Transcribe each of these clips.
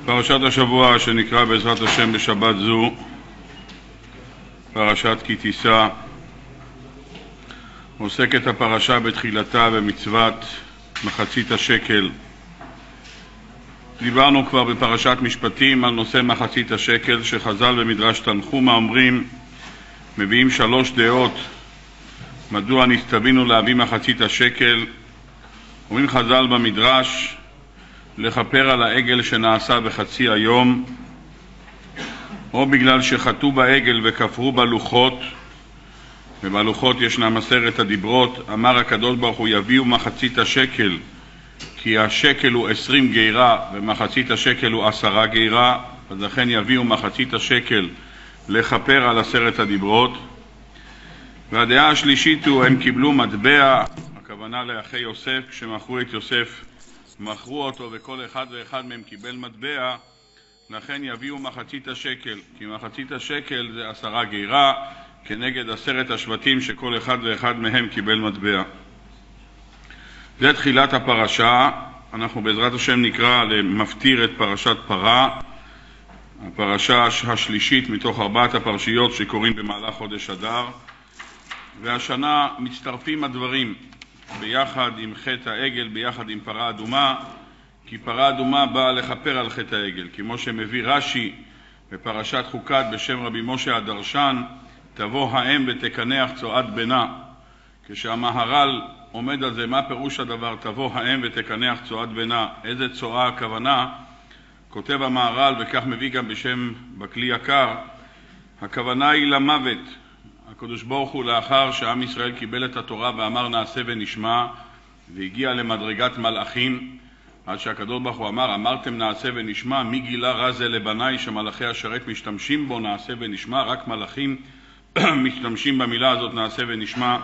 פרשת השבוע שנקרא בעזרת השם בשבת זו, פרשת כי תישא, עוסקת הפרשה בתחילתה במצוות מחצית השקל. דיברנו כבר בפרשת משפטים על נושא מחצית השקל, שחז"ל במדרש תנחומא אומרים, מביאים 3 דעות מדוע נסתווינו להביא מחצית השקל. אומרים חז"ל במדרש, לכפר על העגל שנעשה בחצי היום, או בגלל שחטאו בעגל וכפרו בלוחות, ובלוחות ישנם 10 הדיברות. אמר הקדוש ברוך הוא, יביאו מחצית השקל, כי השקל הוא 20 גירה ומחצית השקל הוא 10 גירה, אז לכן יביאו מחצית השקל לכפר על 10 הדיברות. והדעה השלישית הוא, הם קיבלו מטבע, הכוונה לאחי יוסף, כשמכרו את יוסף מכרו אותו וכל אחד ואחד מהם קיבל מטבע, לכן יביאו מחצית השקל, כי מחצית השקל זה 10 גירה כנגד 10 השבטים שכל אחד ואחד מהם קיבל מטבע. זה תחילת הפרשה. אנחנו בעזרת השם נקרא למפטיר את פרשת פרה, הפרשה השלישית מתוך 4 הפרשיות שקוראים במהלך חודש אדר, והשנה מצטרפים הדברים ביחד עם חטא העגל, ביחד עם פרה אדומה, כי פרה אדומה באה לכפר על חטא העגל, כמו שמביא רש"י בפרשת חוקת בשם רבי משה הדרשן, תבוא האם ותקנח צואת בנה. כשהמהר"ל עומד על זה, מה פירוש הדבר תבוא האם ותקנח צואת בנה, איזה צואה הכוונה? כותב המהר"ל, וכך מביא גם בשם בכלי יקר, הכוונה היא למוות. הקדוש ברוך הוא, לאחר שעם ישראל קיבל את התורה ואמר נעשה ונשמע, והגיע למדרגת מלאכים, עד שהקדוש ברוך הוא אמר, אמרתם נעשה ונשמע, מי גילה רע זה לבניי, שמלאכי השרת משתמשים בו נעשה ונשמע, רק מלאכים משתמשים במילה הזאת נעשה ונשמע.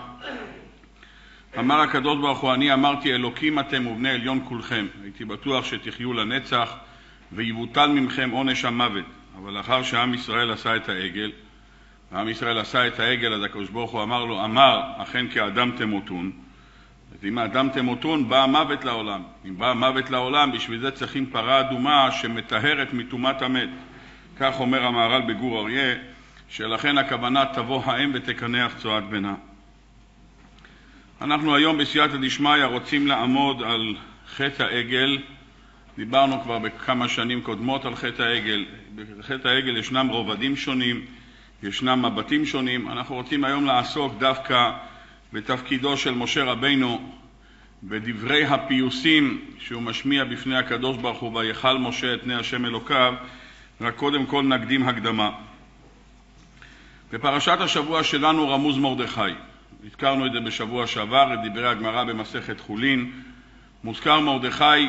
אמר הקדוש ברוך הוא, אני אמרתי אלוקים אתם ובני עליון כולכם, הייתי בטוח שתחיו לנצח ויבוטל ממכם עונש המוות. אבל לאחר שעם ישראל עשה את העגל, ועם ישראל עשה את העגל, אז הקדוש ברוך הוא אמר לו, אמר אכן כאדם תמותון. אז אם האדם תמותון, בא המוות לעולם. אם בא המוות לעולם, בשביל זה צריכים פרה אדומה שמטהרת מטומאת המת. כך אומר המהר"ל בגור אריה, שלכן הכוונה תבוא האם ותקנח צואת בנה. אנחנו היום בסייעתא דשמיא רוצים לעמוד על חטא העגל. דיברנו כבר בכמה שנים קודמות על חטא העגל. בחטא העגל ישנם רובדים שונים, ישנם מבטים שונים. אנחנו רוצים היום לעסוק דווקא בתפקידו של משה רבינו, בדברי הפיוסים שהוא משמיע בפני הקדוש ברוך הוא, ויכל משה את פני השם אלוקיו. רק קודם כל נקדים הקדמה. בפרשת השבוע שלנו רמוז מרדכי. הזכרנו את זה בשבוע שעבר, את דברי הגמרא במסכת חולין. מוזכר מרדכי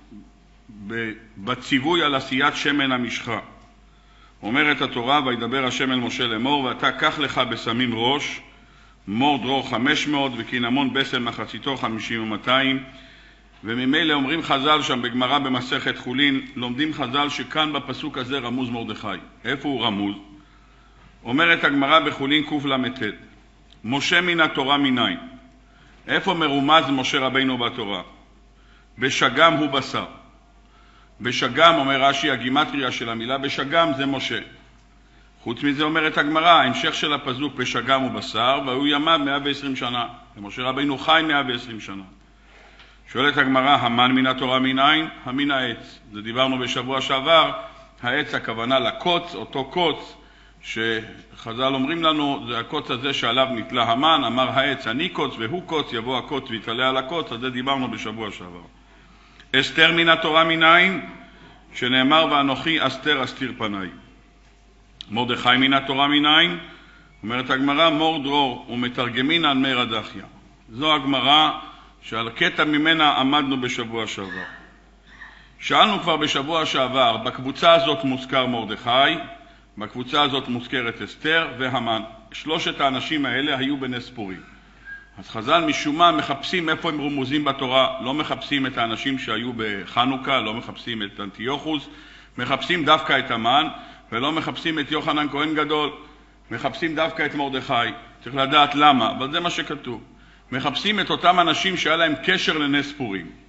בציווי על עשיית שמן המשחה. אומרת התורה, וידבר השם אל משה לאמור, ואתה קח לך בסמים ראש, מור דרור 500 וקינמון בסם מחציתו 50 ו200. וממילא אומרים חז"ל שם בגמרא במסכת חולין, לומדים חז"ל שכאן בפסוק הזה רמוז מרדכי. איפה הוא רמוז? אומרת הגמרא בחולין קל"ט, משה מן התורה מניין. איפה מרומז משה רבינו בתורה? בשגם הוא בשר. בשגם, אומר רש"י, הגימטריה של המילה בשגם זה משה. חוץ מזה אומרת הגמרא, ההמשך של הפסוק בשגם הוא בשר, והוא ימיו 120 שנה. ומשה רבינו חי 120 שנה. שואלת הגמרא, המן מן התורה מניין? המן העץ. זה דיברנו בשבוע שעבר, העץ הכוונה לקוץ, אותו קוץ שחז"ל אומרים לנו, זה הקוץ הזה שעליו נתלה המן, אמר העץ אני קוץ והוא קוץ, יבוא הקוץ ויתעלה על הקוץ, אז זה דיברנו בשבוע שעבר. אסתר מן התורה מניין? שנאמר ואנוכי אסתר אסתיר פניי. מרדכי מן התורה מניין? אומרת הגמרא, מור דרור ומתרגמין על מאיר הדחיה. זו הגמרא שעל קטע ממנה עמדנו בשבוע שעבר. שאלנו כבר בשבוע שעבר, בקבוצה הזאת מוזכר מרדכי, בקבוצה הזאת מוזכרת אסתר והמן. 3 האנשים האלה היו בנס פורים. אז חז"ל משום מה מחפשים איפה הם רמוזים בתורה, לא מחפשים את האנשים שהיו בחנוכה, לא מחפשים את אנטיוכוס, מחפשים דווקא את המן, ולא מחפשים את יוחנן כהן גדול, מחפשים דווקא את מרדכי. צריך לדעת למה, אבל זה מה שכתוב. מחפשים את אותם אנשים שהיה להם קשר לנס פורים.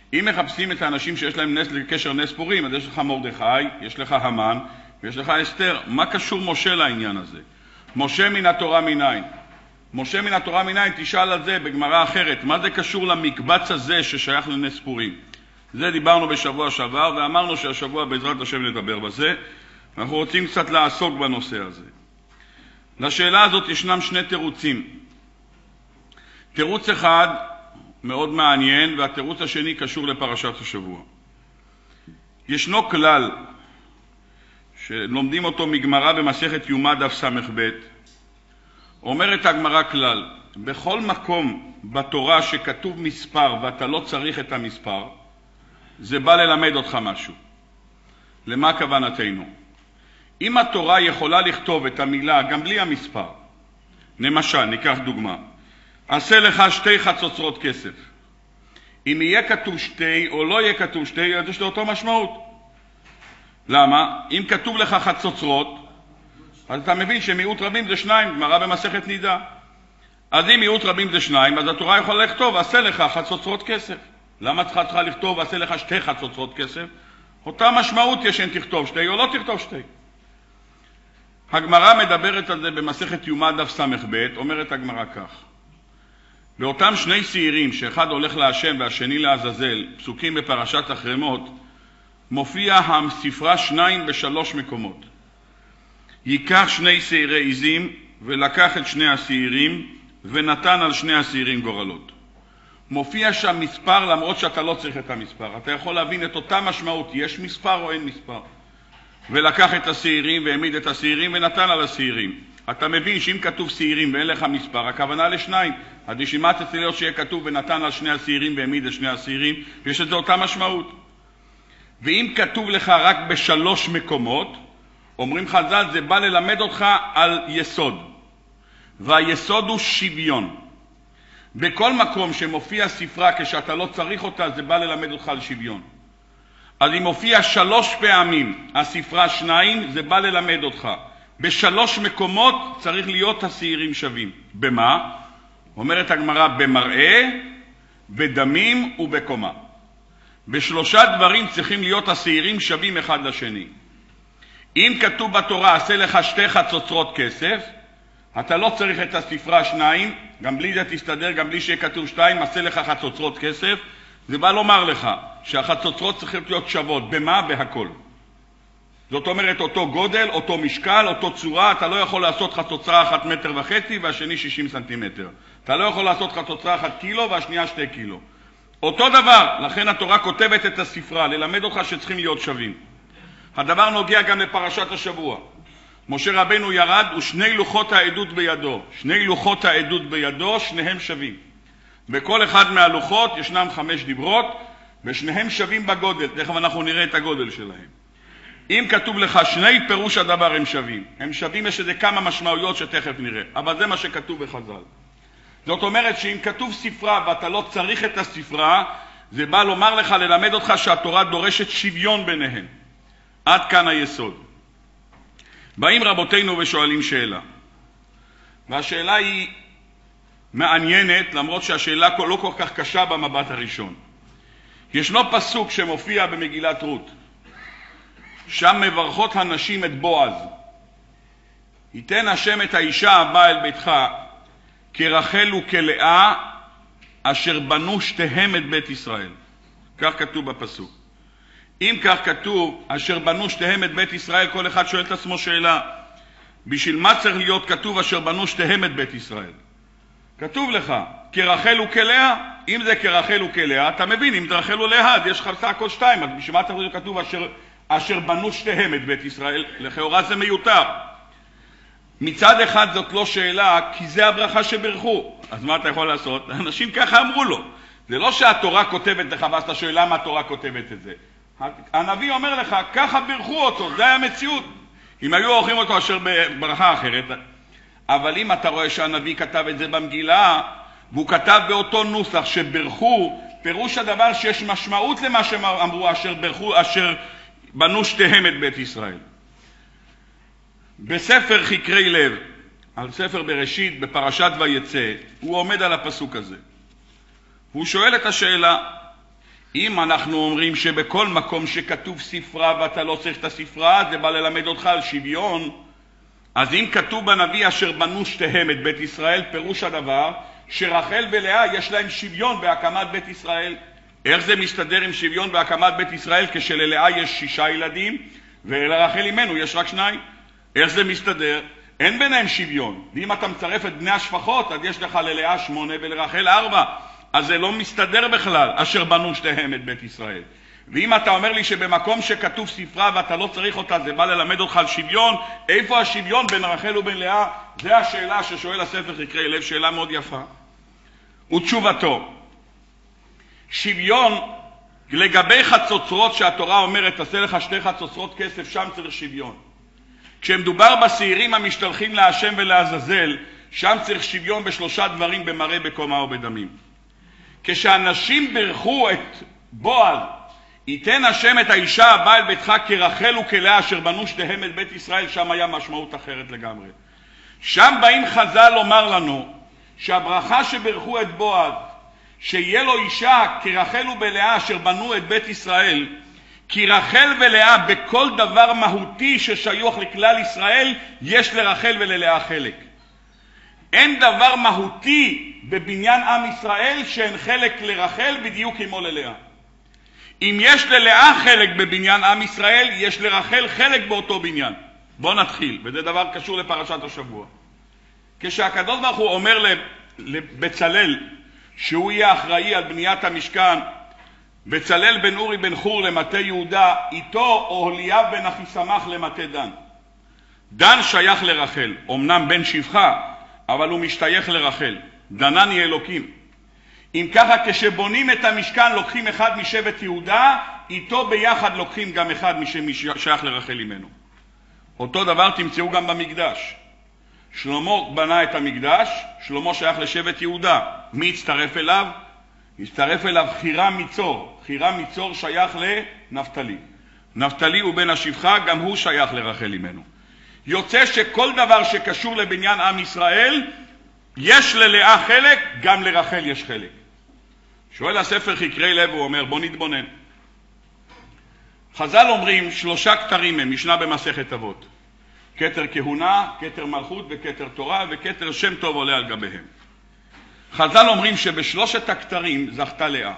אם מחפשים את האנשים שיש להם קשר נס פורים, אז יש לך מרדכי, יש לך המן ויש לך אסתר. מה קשור משה לעניין הזה? משה מן התורה מניין. משה מן התורה מניין, תשאל על זה בגמרא אחרת. מה זה קשור למקבץ הזה ששייך לנס פורים? זה דיברנו בשבוע שעבר, ואמרנו שהשבוע בעזרת השם נדבר בזה. אנחנו רוצים קצת לעסוק בנושא הזה. לשאלה הזאת ישנם שני תירוצים. תירוץ אחד מאוד מעניין, והתירוץ השני קשור לפרשת השבוע. ישנו כלל שלומדים אותו מגמרא במסכת יומא דף ס"ב. אומרת הגמרא כלל, בכל מקום בתורה שכתוב מספר ואתה לא צריך את המספר, זה בא ללמד אותך משהו. למה כוונתנו? אם התורה יכולה לכתוב את המילה גם בלי המספר, למשל, ניקח דוגמה, עשה לך 2 חצוצרות כסף. אם יהיה כתוב 2 או לא יהיה כתוב 2, אז יש לו אותו משמעות. למה? אם כתוב לך חצוצרות, אז אתה מבין שמיעוט רבים זה 2, גמרא במסכת נידה. אז אם מיעוט רבים זה 2, אז התורה יכולה לכתוב, עשה לך חצוצרות כסף. למה צריכה לכתוב, עשה לך 2 חצוצרות כסף? אותה משמעות יש אם תכתוב 2 או לא תכתוב 2. הגמרא מדברת על זה במסכת יומא דף ס"ב, אומרת הגמרא כך. באותם 2 שעירים, שאחד הולך להשם והשני לעזאזל, פסוקים בפרשת החרמות, מופיע הספרה 2 ב3 מקומות. ייקח 2 שעירי עזים ולקח את 2 השעירים ונתן על 2 השעירים גורלות. מופיע שם מספר למרות שאתה לא צריך את המספר. אתה יכול להבין את אותה משמעות, יש מספר או אין מספר. ולקח את השעירים והעמיד את השעירים ונתן על השעירים. אתה מבין שאם כתוב שעירים ואין לך מספר, הכוונה ל2. הדשימת צריך להיות שיהיה כתוב ונתן על 2 השעירים והעמיד את 2 השעירים, ויש את זה אותה משמעות. ואם כתוב לך רק ב3 מקומות, אומרים חז"ל, זה בא ללמד אותך על יסוד. והיסוד הוא שוויון. בכל מקום שמופיע ספרה כשאתה לא צריך אותה, זה בא ללמד אותך על שוויון. אז אם מופיע 3 פעמים הספרה 2, זה בא ללמד אותך. ב3 מקומות צריך להיות השעירים שווים. במה? אומרת הגמרא, במראה, בדמים ובקומה. ב3 דברים צריכים להיות השעירים שווים אחד לשני. אם כתוב בתורה, עשה לך 2 חצוצרות כסף, אתה לא צריך את הספרה 2, גם בלי זה תסתדר, גם בלי שיהיה כתוב 2, עשה לך חצוצרות כסף, זה בא לומר לך שהחצוצרות צריכות להיות שוות. במה? בהכל. זאת אומרת, אותו גודל, אותו משקל, אותו צורה, אתה לא יכול לעשות חצוצרה 1.5 מטר והשני 60 סנטימטר. אתה לא יכול לעשות חצוצרה 1 קילו והשנייה 2 קילו. אותו דבר, לכן התורה כותבת את הספרה, ללמד אותך שצריכים להיות שווים. הדבר נוגע גם לפרשת השבוע. משה רבנו ירד ו2 לוחות העדות בידו. 2 לוחות העדות בידו, שניהם שווים. בכל אחד מהלוחות ישנם 5 דיברות, ושניהם שווים בגודל. תכף אנחנו נראה את הגודל שלהם. אם כתוב לך 2, פירוש הדבר הם שווים. הם שווים, יש איזה כמה משמעויות שתכף נראה. אבל זה מה שכתוב בחז"ל. זאת אומרת שאם כתוב ספרה ואתה לא צריך את הספרה, זה בא לומר לך, ללמד אותך שהתורה דורשת שוויון ביניהם. עד כאן היסוד. באים רבותינו ושואלים שאלה. והשאלה היא מעניינת, למרות שהשאלה לא כל כך קשה במבט הראשון. ישנו פסוק שמופיע במגילת רות. שם מברכות הנשים את בועז. ייתן השם את האישה הבאה אל ביתך, כרחל וכלאה, אשר בנו שתיהם את בית ישראל. כך כתוב בפסוק. אם כך כתוב, אשר בנו שתיהם את בית ישראל, כל אחד שואל את עצמו שאלה, בשביל מה צריך להיות כתוב אשר בנו שתיהם את בית ישראל? כתוב לך, כרחל וכלאה. אם זה כרחל וכלאה, אתה מבין, אם זה רחל ולאה, יש לך סך הכל 2, אז בשביל מה צריך להיות כתוב אשר בנו שתיהם את בית ישראל? לכאורה זה מיותר. מצד אחד זאת לא שאלה, כי זה הברכה שברכו. אז מה אתה יכול לעשות? אנשים ככה אמרו לו. זה לא שהתורה כותבת לך, ואז אתה שואל למה התורה כותבת את זה. הנביא אומר לך, ככה ברכו אותו, זה היה המציאות. אם היו עורכים אותו אשר בברכה אחרת. אבל אם אתה רואה שהנביא כתב את זה במגילה, והוא כתב באותו נוסח שברכו, פירוש הדבר שיש משמעות למה שאמרו אשר ברכו, אשר בנו שתיהם את בית ישראל. בספר חקרי לב, על ספר בראשית, בפרשת ויצא, הוא עומד על הפסוק הזה. הוא שואל את השאלה, אם אנחנו אומרים שבכל מקום שכתוב ספרה ואתה לא צריך את הספרה, זה בא ללמד אותך על שוויון, אז אם כתוב בנביא אשר בנו שתיהם את בית ישראל, פירוש הדבר שרחל ולאה יש להם שוויון בהקמת בית ישראל. איך זה מסתדר עם שוויון בהקמת בית ישראל כשללאה יש 6 ילדים ולרחל אימנו יש רק 2? איך זה מסתדר? אין ביניהם שוויון. ואם אתה מצרף את בני השפחות, אז יש לך ללאה 8 ולרחל 4. אז זה לא מסתדר בכלל, אשר בנו שתיהם את בית ישראל. ואם אתה אומר לי שבמקום שכתוב ספרה ואתה לא צריך אותה, זה בא ללמד אותך על שוויון, איפה השוויון בין רחל ובין לאה? זה השאלה ששואל הספר חקרי לב, שאלה מאוד יפה. ותשובתו, שוויון לגבי חצוצרות שהתורה אומרת, תעשה לך 2 חצוצרות כסף, שם צריך שוויון. כשמדובר בשעירים המשתלחים להשם ולעזאזל, שם צריך שוויון ב3 דברים, במראה, בקומה ובדמים. כשאנשים ברכו את בועז, ייתן השם את האישה הבאה אל ביתך כרחל וכלאה אשר בנו שתיהם את בית ישראל, שם היה משמעות אחרת לגמרי. שם באים חז"ל לומר לנו שהברכה שברכו את בועז, שיהיה לו אישה כרחל ובלאה אשר בנו את בית ישראל, כי רחל ולאה בכל דבר מהותי ששיוך לכלל ישראל יש לרחל וללאה חלק. אין דבר מהותי בבניין עם ישראל שאין חלק לרחל בדיוק כמו ללאה. אם יש ללאה חלק בבניין עם ישראל, יש לרחל חלק באותו בניין. בוא נתחיל, וזה דבר קשור לפרשת השבוע. כשהקדוש ברוך הוא אומר לבצלאל שהוא יהיה אחראי על בניית המשכן, בצלאל בן אורי בן חור למטה יהודה, איתו אוהליאב בן אחיסמך למטה דן. דן שייך לרחל, אמנם בן שפחה, אבל הוא משתייך לרחל. דנני אלוקים. אם ככה, כשבונים את המשכן לוקחים אחד משבט יהודה, איתו ביחד לוקחים גם אחד ששייך לרחל אימנו. אותו דבר תמצאו גם במקדש. שלמה בנה את המקדש, שלמה שייך לשבט יהודה. מי הצטרף אליו? הצטרף אליו חירם מצור. חירם מצור שייך לנפתלי. נפתלי הוא בן השפחה, גם הוא שייך לרחל אימנו. יוצא שכל דבר שקשור לבניין עם ישראל, יש ללאה חלק, גם לרחל יש חלק. שואל הספר חקרי לב, הוא אומר, בוא נתבונן. חז"ל אומרים 3 כתרים הם, משנה במסכת אבות. כתר כהונה, כתר מלכות וכתר תורה, וכתר שם טוב עולה על גביהם. חז"ל אומרים שב3 הכתרים זכתה לאה.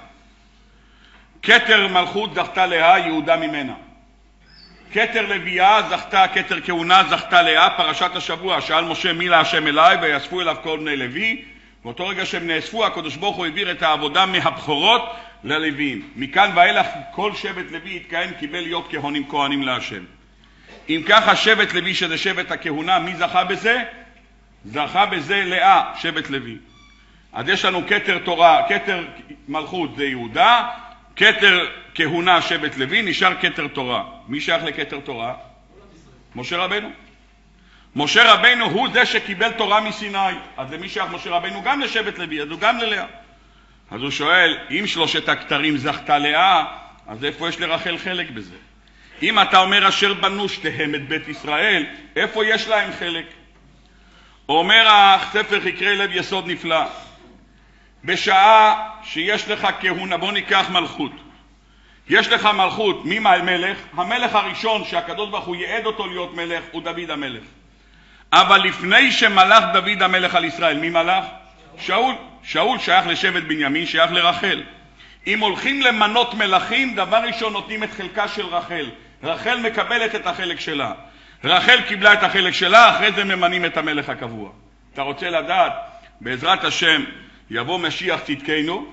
כתר מלכות זכתה לאה, יהודה ממנה. כתר לוויה זכתה, כתר כהונה זכתה לאה, פרשת השבוע, שאל משה מי להשם אליי, ויאספו אליו כל בני לוי. באותו רגע שהם נאספו, הקדוש ברוך הוא העביר את העבודה מהבכורות ללוויים. מכאן ואילך כל שבט לוי התכהן, קיבל להיות כהנים כהנים להשם. אם ככה שבט לוי שזה שבט הכהונה, מי זכה בזה? זכה בזה לאה, שבט לוי. אז יש לנו כתר תורה, כתר מלכות זה יהודה, כתר כהונה שבט לוי, נשאר כתר תורה. מי שייך לכתר תורה? משה רבנו. משה רבנו הוא זה שקיבל תורה מסיני. אז למי שייך משה רבנו? גם לשבט לוי, אז הוא גם ללאה. אז הוא שואל, אם 3 הכתרים זכתה לאה, אז איפה יש לרחל חלק בזה? אם אתה אומר אשר בנו שתיהם את בית ישראל, איפה יש להם חלק? אומר הספר חקרי לב יסוד נפלא. בשעה שיש לך כהונה, בוא ניקח מלכות. יש לך מלכות, מי מלך? המלך הראשון שהקדוש ברוך הוא יעד אותו להיות מלך הוא דוד המלך. אבל לפני שמלך דוד המלך על ישראל, מי מלך? שאול. שאול שייך לשבט בנימין, שייך לרחל. אם הולכים למנות מלכים, דבר ראשון נותנים את חלקה של רחל. רחל מקבלת את החלק שלה. רחל קיבלה את החלק שלה, אחרי זה ממנים את המלך הקבוע. אתה רוצה לדעת, בעזרת השם יבוא משיח צדקנו,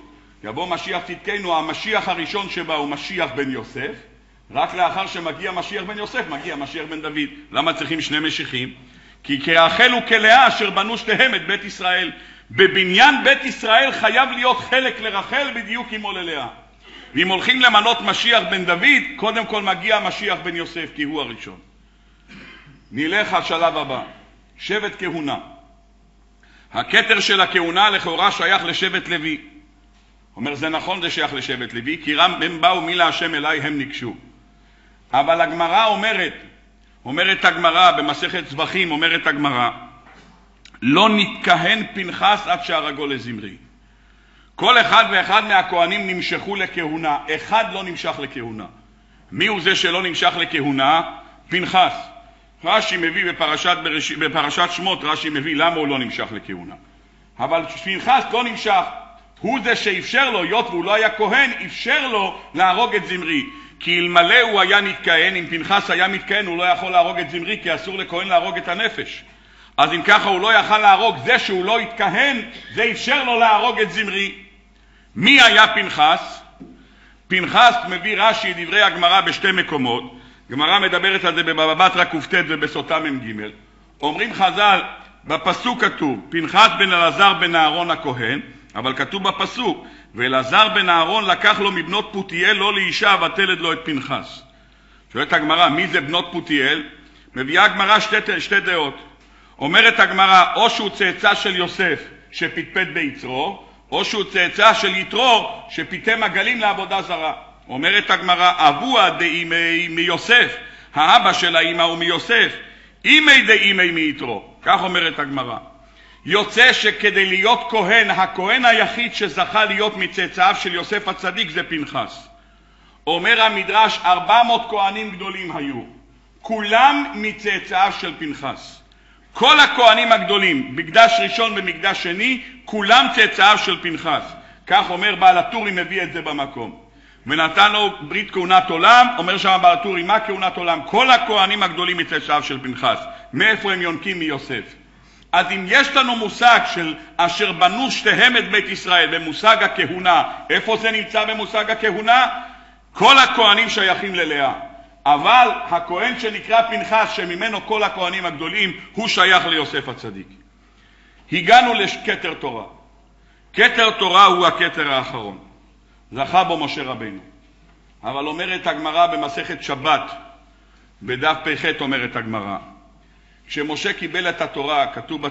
המשיח הראשון שבה הוא משיח בן יוסף, רק לאחר שמגיע משיח בן יוסף, מגיע משיח בן דוד. למה צריכים 2 משיחים? כי כרחל וכלאה אשר בנו שתיהם את בית ישראל. בבניין בית ישראל חייב להיות חלק לרחל בדיוק כמו ללאה. ואם הולכים למנות משיח בן דוד, קודם כל מגיע משיח בן יוסף, כי הוא הראשון. נלך השלב הבא, שבט כהונה. הכתר של הכהונה לכאורה שייך לשבט לוי. אומר, זה נכון, זה שייך לשבט לוי, כי הם באו מי להשם אליי, הם ניגשו. אבל הגמרא אומרת הגמרא, במסכת זבחים אומרת הגמרא, לא נתכהן פנחס עד שהרגו לזמרי. כל אחד ואחד מהכהנים נמשכו לכהונה, אחד לא נמשך לכהונה. מי הוא זה שלא נמשך לכהונה? פנחס. רש"י מביא בפרשת שמות, רש"י מביא למה הוא לא נמשך לכהונה. אבל פנחס לא נמשך, הוא זה שאפשר לו, היות והוא לא היה כהן, אפשר לו להרוג את זמרי. כי אלמלא הוא היה מתכהן, אם פנחס היה מתכהן, הוא לא יכול להרוג את זמרי, כי אסור לכהן להרוג את הנפש. אז אם ככה הוא לא יכל להרוג, זה שהוא לא התכהן, זה אפשר לו להרוג את זמרי. מי היה פנחס? פנחס מביא רש"י דברי הגמרא בשתי מקומות. גמרא מדברת על זה בבבא בתרא ק"ט ובסוטה מ"ג. אומרים חז"ל, בפסוק כתוב, פנחס בן אלעזר בן אהרון הכהן, אבל כתוב בפסוק, ואלעזר בן אהרון לקח לו מבנות פותיאל לא לאישה ותלד לו את פנחס. שואלת הגמרא, מי זה בנות פותיאל? מביאה הגמרא שתי דעות. אומרת הגמרא, או שהוא צאצא של יוסף שפטפט ביצרו, או שהוא צאצא של יתרו שפיתם עגלים לעבודה זרה. אומרת הגמרא, אבוה דאימי מיוסף, האבא של האמא הוא מיוסף, אימי דאימי מיתרו. כך אומרת הגמרא. יוצא שכדי להיות כהן, הכהן היחיד שזכה להיות מצאצאיו של יוסף הצדיק זה פנחס. אומר המדרש, 400 כהנים גדולים היו, כולם מצאצאיו של פנחס. כל הכהנים הגדולים, מקדש ראשון ומקדש שני, כולם צאצאיו של פנחס. כך אומר בעל הטורי, מביא את זה במקום. ונתן לו ברית כהונת עולם, אומר שם בעל הטורי, מה כהונת עולם? כל הכהנים הגדולים מצאצאיו של פנחס. מאיפה הם יונקים? מיוסף. אז אם יש לנו מושג של אשר בנו שתיהם את בית ישראל במושג הכהונה, איפה זה נמצא במושג הכהונה? כל הכהנים שייכים ללאה. אבל הכהן שנקרא פנחס, שממנו כל הכהנים הגדולים, הוא שייך ליוסף הצדיק. הגענו לכתר תורה. כתר תורה הוא הכתר האחרון. זכה בו משה רבינו. אבל אומרת הגמרא במסכת שבת, בדף פ"ח אומרת הגמרא, כשמשה קיבל את התורה,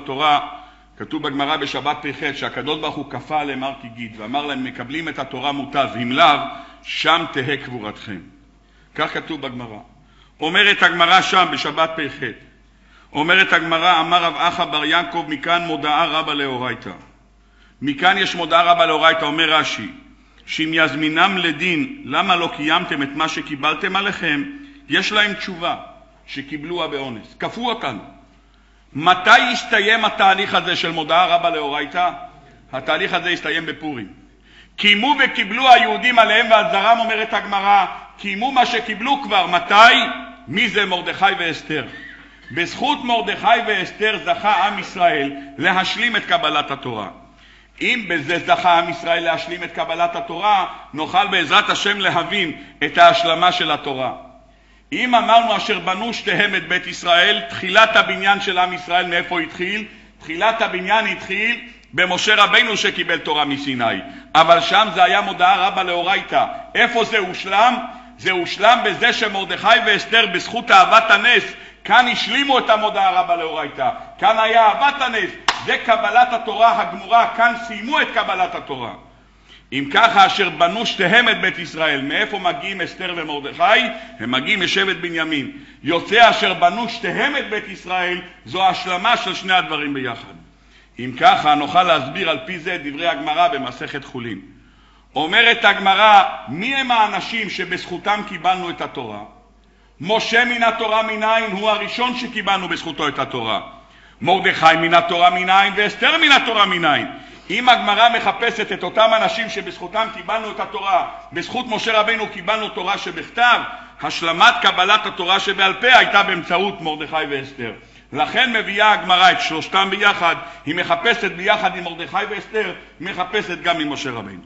כתוב בגמרא בשבת פ"ח, שהקדוש ברוך הוא כפה עליהם הר כגיד, ואמר להם, מקבלים את התורה מוטב, אם לאו, שם תהא קבורתכם. כך כתוב בגמרא. אומרת הגמרא שם בשבת פ"ח, אומרת הגמרא, אמר רב אחא בר יעקב, מכאן מודעה רבה לאורייתא. מכאן יש מודעה רבה לאורייתא, אומר רש"י, שאם יזמינם לדין, למה לא קיימתם את מה שקיבלתם עליכם, יש להם תשובה, שקיבלוה באונס. כפו אותנו. מתי יסתיים התהליך הזה של מודעה רבה לאורייתא? התהליך הזה יסתיים בפורים. קיימו וקיבלו היהודים עליהם ועל זרם, אומרת הגמרא, קיימו מה שקיבלו כבר. מתי? מי זה? מרדכי ואסתר. בזכות מרדכי ואסתר זכה עם ישראל להשלים את קבלת התורה. אם בזה זכה עם ישראל להשלים את קבלת התורה, נוכל בעזרת השם להבין את ההשלמה של התורה. אם אמרנו אשר בנו שתיהם את בית ישראל, תחילת הבניין של עם ישראל מאיפה התחיל? תחילת הבניין התחיל במשה רבינו שקיבל תורה מסיני. אבל שם זה היה מודעה רבה לאורייתא. איפה זה הושלם? זה הושלם בזה שמרדכי ואסתר בזכות אהבת הנס, כאן השלימו את המודעה רבה לאורייתא. כאן היה אהבת הנס, זה קבלת התורה הגמורה, כאן סיימו את קבלת התורה. אם ככה אשר בנו שתיהם את בית ישראל, מאיפה מגיעים אסתר ומרדכי? הם מגיעים משבט בנימין. יוצא אשר בנו שתיהם את בית ישראל, זו השלמה של שני הדברים ביחד. אם ככה נוכל להסביר על פי זה דברי הגמרא במסכת חולין. אומרת הגמרא, מי הם האנשים שבזכותם קיבלנו את התורה? משה מן התורה מנין, הוא הראשון שקיבלנו בזכותו את התורה. מרדכי מן התורה מנין ואסתר מן התורה מנין. אם הגמרא מחפשת את אותם אנשים שבזכותם קיבלנו את התורה, בזכות משה רבינו קיבלנו תורה שבכתב, השלמת קבלת התורה שבעל פה הייתה באמצעות מרדכי ואסתר. לכן מביאה הגמרא את שלושתם ביחד, היא מחפשת ביחד עם מרדכי ואסתר, מחפשת גם עם משה רבינו.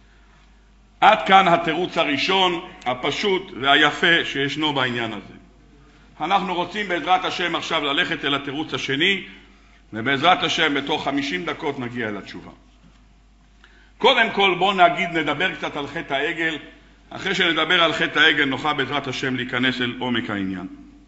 עד כאן התירוץ הראשון, הפשוט והיפה שישנו בעניין הזה. אנחנו רוצים בעזרת השם עכשיו ללכת אל התירוץ השני, ובעזרת השם בתוך 50 דקות נגיע אל התשובה. קודם כל בואו נדבר קצת על חטא העגל. אחרי שנדבר על חטא העגל נוכל בעזרת השם להיכנס אל עומק העניין.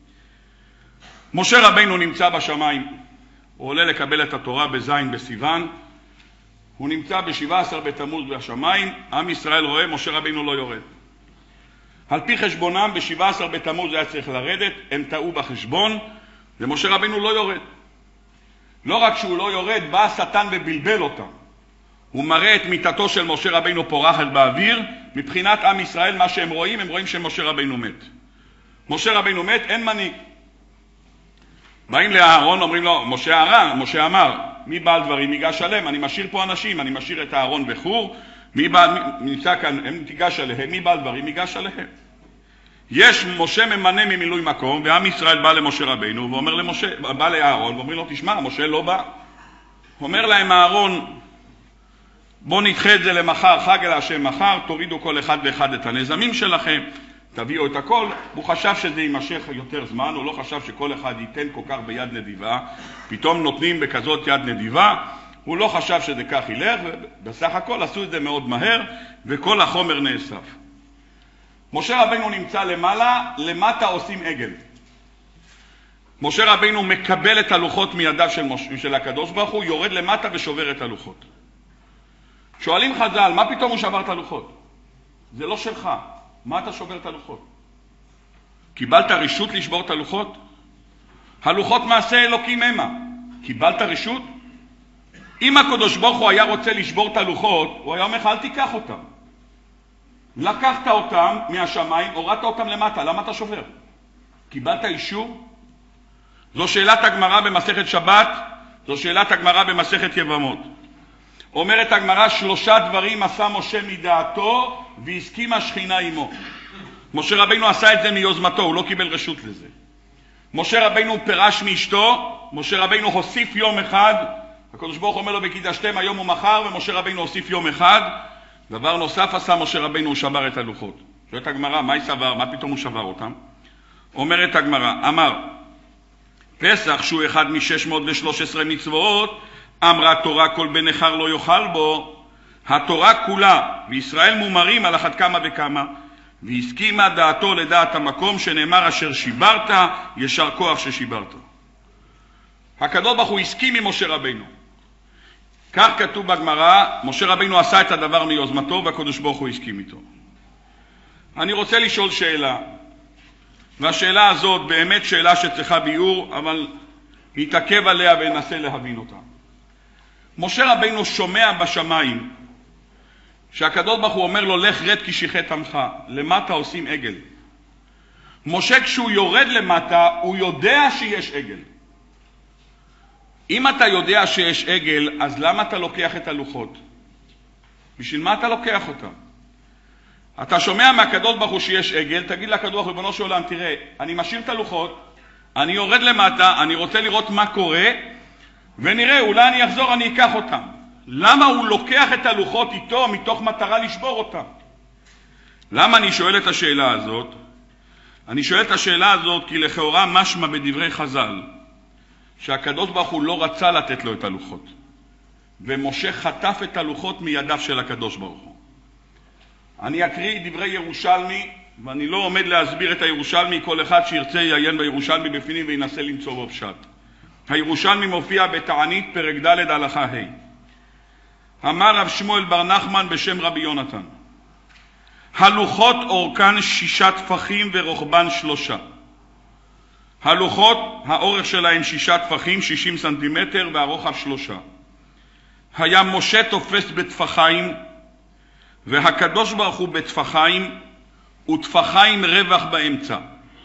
משה רבינו נמצא בשמיים, הוא עולה לקבל את התורה בזין בסיוון, הוא נמצא ב-17 בתמוז בשמיים, עם ישראל רואה, משה רבינו לא יורד. על פי חשבונם ב-17 בתמוז היה צריך לרדת, הם טעו בחשבון, ומשה רבינו לא יורד. לא רק שהוא לא יורד, בא השטן ובלבל אותם. הוא מראה את מיתתו של משה רבינו פורחת באוויר. מבחינת עם ישראל מה שהם רואים, הם רואים שמשה רבינו מת. משה רבינו מת, אין מנהיג. באים לאהרון, אומרים לו, משה אמר, מי בעל דברים ייגש עליהם? אני משאיר פה אנשים, אני משאיר את אהרון וחור, נמצא כאן, הם תיגש עליהם, מי בעל דברים ייגש עליהם? משה ממנה ממילוי מקום, ועם ישראל בא למשה רבינו, ואומר בא לאהרון, ואומרים לו, תשמע, משה לא בא. אומר להם אהרון, בוא נדחה את זה למחר, חג אל השם מחר, תורידו כל אחד ואחד את הנזמים שלכם, תביאו את הכל. הוא חשב שזה יימשך יותר זמן, הוא לא חשב שכל אחד ייתן כל כך ביד נדיבה, פתאום נותנים בכזאת יד נדיבה, הוא לא חשב שזה כך ילך, ובסך הכל עשו את זה מאוד מהר, וכל החומר נאסף. משה רבינו נמצא למעלה, למטה עושים עגל. משה רבינו מקבל את הלוחות מידיו של הקדוש ברוך הוא, יורד למטה ושובר את הלוחות. שואלים חז"ל, מה פתאום הוא שבר את הלוחות? זה לא שלך, מה אתה שובר את הלוחות? קיבלת רשות לשבור את הלוחות? הלוחות מעשה אלוקים המה. קיבלת רשות? אם הקדוש ברוך הוא היה רוצה לשבור את הלוחות, הוא היה אומר לך, אל תיקח אותם. לקחת אותם מהשמיים, הורדת אותם למטה, למה אתה שובר? קיבלת אישור? זו שאלת הגמרא במסכת שבת, זו שאלת הגמרא במסכת יבמות. אומרת הגמרא, 3 דברים עשה משה מדעתו והסכימה שכינה עמו. משה רבינו עשה את זה מיוזמתו, הוא לא קיבל רשות לזה. משה רבינו פרש מאשתו, משה רבינו הוסיף יום אחד, הקדוש ברוך הוא אומר לו וקידשתם היום ומחר, ומשה רבינו הוסיף יום אחד. דבר נוסף עשה משה רבינו, הוא שבר את הלוחות. שואלת הגמרא, מה סבר? מה פתאום הוא שבר אותם? אומרת הגמרא, אמר פסח שהוא אחד מ-613 מצוות, אמרה תורה כל בן נכר לא יאכל בו. התורה כולה וישראל מומרים על אחת כמה וכמה, והסכימה דעתו לדעת המקום שנאמר אשר שיברת ישר כוח ששיברת. הקדוש ברוך הוא הסכים עם משה רבינו. כך כתוב בגמרא, משה רבינו עשה את הדבר מיוזמתו והקדוש ברוך הוא הסכים איתו. אני רוצה לשאול שאלה, והשאלה הזאת באמת שאלה שצריכה ביור, אבל נתעכב עליה וננסה להבין אותה. משה רבינו שומע בשמיים שהקדוש ברוך הוא אומר לו לך רד כי שיחת עמך, למטה עושים עגל. משה כשהוא יורד למטה הוא יודע שיש עגל. אם אתה יודע שיש עגל, אז למה אתה לוקח את הלוחות? בשביל מה אתה לוקח אותם? אתה שומע מהקדוש ברוך הוא שיש עגל, תגיד לקדוש ברוך הוא, ריבונו של עולם, תראה, אני משאיר את הלוחות, אני יורד למטה, אני רוצה לראות מה קורה, ונראה, אולי אני אחזור, אני אקח אותם. למה הוא לוקח את הלוחות איתו מתוך מטרה לשבור אותם? למה אני שואל את השאלה הזאת? אני שואל את השאלה הזאת כי לכאורה משמע בדברי חז"ל, שהקדוש ברוך הוא לא רצה לתת לו את הלוחות, ומשה חטף את הלוחות מידיו של הקדוש ברוך הוא. אני אקריא דברי ירושלמי, ואני לא עומד להסביר את הירושלמי, כל אחד שירצה יעיין בירושלמי בפנים וינסה למצוא בו פשט. הירושלמי מופיע בתענית פרק ד' הלכה ה'. אמר רב שמואל בר נחמן בשם רבי יונתן, הלוחות אורכן 6 טפחים ורוחבן 3. הלוחות, האורך שלהם 6 טפחים, 60 סנטימטר, והרוחב 3. היה משה תופס בטפחיים, והקדוש ברוך הוא בטפחיים, וטפחיים רווח באמצע.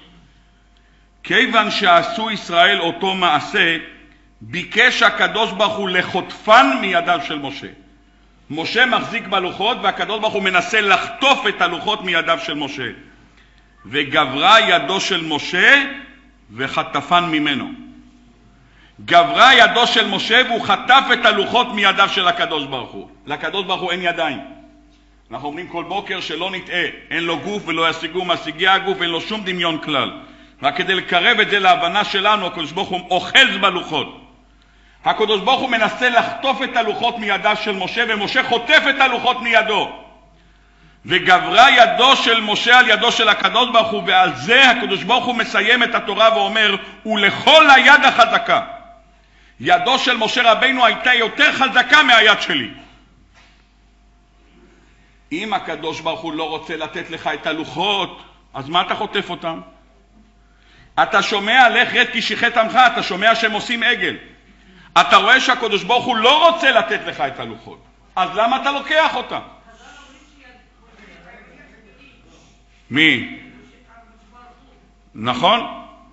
כיוון שעשו ישראל אותו מעשה, ביקש הקדוש ברוך הוא לחוטפן מידיו של משה. משה מחזיק בלוחות, והקדוש ברוך הוא מנסה לחטוף את הלוחות מידיו של משה. וגברה ידו של משה, וחטפן ממנו. גברה ידו של משה והוא חטף את הלוחות מידיו של הקדוש ברוך הוא. לקדוש ברוך הוא אין ידיים. אנחנו אומרים כל בוקר שלא נטעה, אין לו גוף ולא ישיגו משיגי הגוף, אין לו שום דמיון כלל. רק כדי לקרב את זה להבנה שלנו, הקדוש ברוך הוא אוחז בלוחות. הקדוש ברוך הוא מנסה לחטוף את הלוחות מידיו של משה, ומשה חוטף את הלוחות מידו. וגברה ידו של משה על ידו של הקדוש ברוך הוא, ועל זה הקדוש ברוך הוא מסיים את התורה ואומר, ולכל היד החזקה. ידו של משה רבינו הייתה יותר חזקה מהיד שלי. אם הקדוש ברוך הוא לא רוצה לתת לך את הלוחות, אז מה אתה חוטף אותם? אתה שומע לך רד כי שיחת עמך, אתה שומע שהם עושים עגל. אתה רואה שהקדוש ברוך הוא לא רוצה לתת לך את הלוחות. אז למה אתה לוקח אותה? מי? נכון?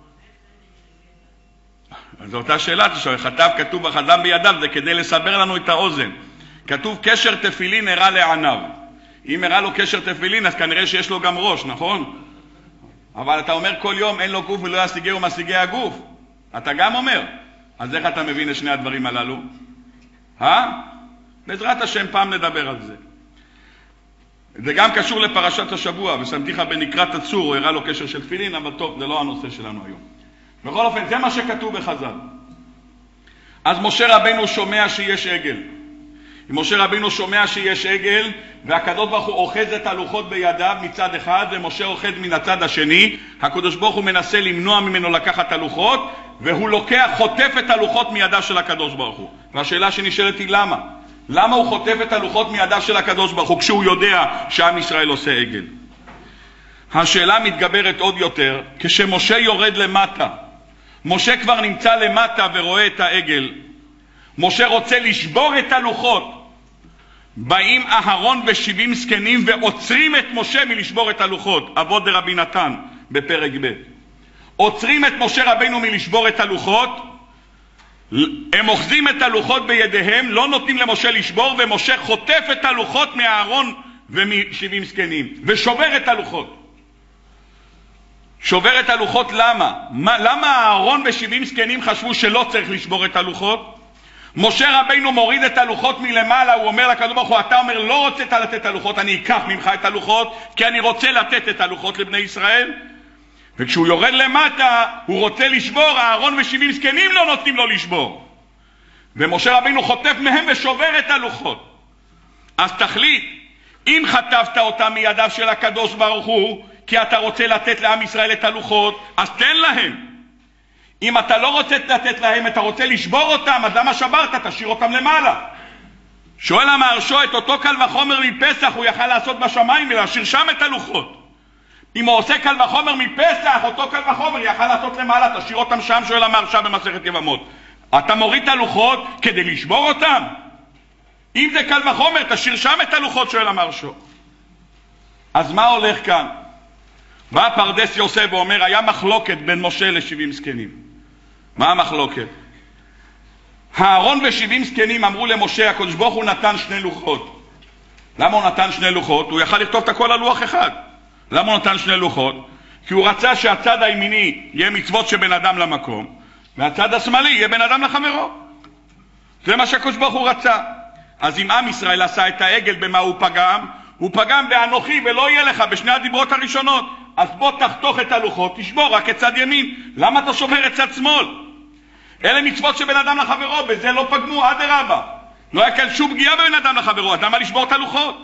זו אותה שאלה, חטב כתוב בחדם בידיו, זה כדי לסבר לנו את האוזן. כתוב קשר תפילין הראה לעניו. אם הראה לו קשר תפילין, אז כנראה שיש לו גם ראש, נכון? אבל אתה אומר כל יום אין לו גוף ולא ישיגהו משיגי הגוף. אתה גם אומר. אז איך אתה מבין את שני הדברים הללו? בעזרת השם פעם נדבר על זה. זה גם קשור לפרשת השבוע, ושמתיך בנקרת הצור, הוא הראה לו קשר של תפילין, אבל טוב, זה לא הנושא שלנו היום. בכל אופן, זה מה שכתוב בחז"ל. אז משה רבינו שומע שיש עגל. משה רבינו שומע שיש עגל, והקדוש ברוך הוא אוחז את הלוחות בידיו מצד אחד, ומשה אוחז מן הצד השני. הקדוש ברוך הוא מנסה למנוע ממנו לקחת את הלוחות, והוא לוקח, חוטף את הלוחות מידיו של הקדוש ברוך הוא. והשאלה שנשאלת היא למה? למה הוא חוטף את הלוחות מידיו של הקדוש ברוך הוא כשהוא יודע שעם ישראל עושה עגל? השאלה מתגברת עוד יותר כשמשה יורד למטה. משה כבר נמצא למטה ורואה את העגל. משה רוצה לשבור את הלוחות. באים אהרון ו70 זקנים ועוצרים את משה מלשבור את הלוחות. אבות דרבי נתן בפרק ב'. עוצרים את משה רבינו מלשבור את הלוחות. הם אוחזים את הלוחות בידיהם, לא נותנים למשה לשבור, ומשה חוטף את הלוחות מאהרון ומ70 זקנים ושובר את הלוחות. שובר את הלוחות למה? למה אהרון ו70 זקנים חשבו שלא צריך לשבור את הלוחות? משה רבינו מוריד את הלוחות מלמעלה, הוא אומר לקדוש ברוך הוא, אתה אומר לא רוצה לתת את הלוחות, אני אקח ממך את הלוחות, כי אני רוצה לתת את הלוחות לבני ישראל. וכשהוא יורד למטה, הוא רוצה לשבור, אהרון ו70 זקנים לא נותנים לו לשבור. ומשה רבינו חוטף מהם ושובר את הלוחות. אז תחליט, אם חטפת אותם מידיו של הקדוש ברוך הוא, כי אתה רוצה לתת לעם ישראל את הלוחות, אז תן להם. אם אתה לא רוצה לתת להם, אתה רוצה לשבור אותם, אז למה שברת? תשאיר אותם למעלה. שואל המהרש"א, את אותו קל וחומר מפסח הוא יכל לעשות בשמיים ולהשאיר שם את הלוחות. אם הוא עושה קל וחומר מפסח, אותו קל וחומר יכל לעשות למעלה, תשאיר אותם שם, שואל המהרש"א במסכת יבמות. אתה מוריד את הלוחות כדי לשבור אותם? אם זה קל וחומר, תשאיר שם את הלוחות, שואל המהרש"א. אז מה הולך כאן? בא פרדס יוסף ואומר, היה מחלוקת בין משה ל70 זקנים. מה המחלוקת? אהרון ו70 זקנים אמרו למשה, הקדוש ברוך הוא נתן 2 לוחות. למה הוא נתן 2 לוחות? הוא יכל לכתוב את הכל על לוח אחד. למה הוא נתן 2 לוחות? כי הוא רצה שהצד הימיני יהיה מצוות שבין אדם למקום, והצד השמאלי יהיה בין אדם לחברו. זה מה שהקדוש ברוך הוא רצה. אז אם עם ישראל עשה את העגל, במה הוא פגם? הוא פגם באנוכי ולא יהיה לך בשני הדיברות הראשונות. אז בוא תחתוך את הלוחות, תשבור רק את צד ימין. למה אתה שובר את צד שמאל? אלה מצוות שבין אדם לחברו, בזה לא פגמו, אדרבה. לא היה כאן שום פגיעה בין אדם לחברו, אז למה לשבור את הלוחות?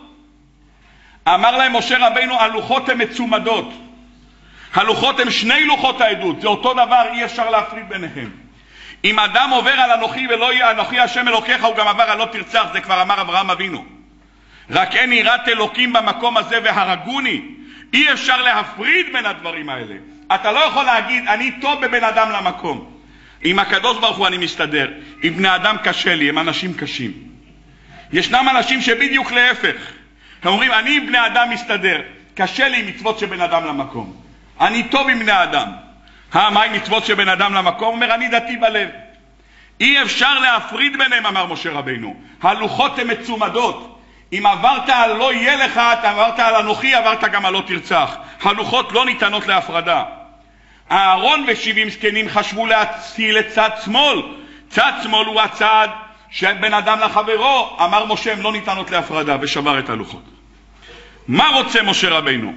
אמר להם משה רבינו, הלוחות הן מצומדות. הלוחות הן 2 לוחות העדות, זה אותו דבר, אי אפשר להפריד ביניהם. אם אדם עובר על אנוכי ולא יהיה אנוכי השם אלוקיך, הוא גם עבר על לא תרצח, זה כבר אמר אברהם אבינו. רק אין יראת אלוקים במקום הזה והרגוני. אי אפשר להפריד בין הדברים האלה. אתה לא יכול להגיד, אני טוב בבין אדם למקום. עם הקדוש ברוך הוא אני מסתדר. עם בני אדם קשה לי, הם אנשים קשים. ישנם אנשים שבדיוק להפך. הם אומרים, אני עם בני אדם מסתדר. קשה לי עם מצוות שבין אדם למקום. אני טוב עם בני אדם. מה עם מצוות שבין אדם למקום? אומר, אני דתי בלב. אי אפשר להפריד ביניהם, אמר משה רבינו. הלוחות הן מצומדות. אם עברת על לא יהיה לך, אתה עברת על אנוכי, עברת גם על לא תרצח. הלוחות לא ניתנות להפרדה. אהרון ו70 זקנים חשבו להציל את צד שמאל. צד שמאל הוא הצד שבין אדם לחברו. אמר משה, הם לא ניתנות להפרדה, ושבר את הלוחות. מה רוצה משה רבינו?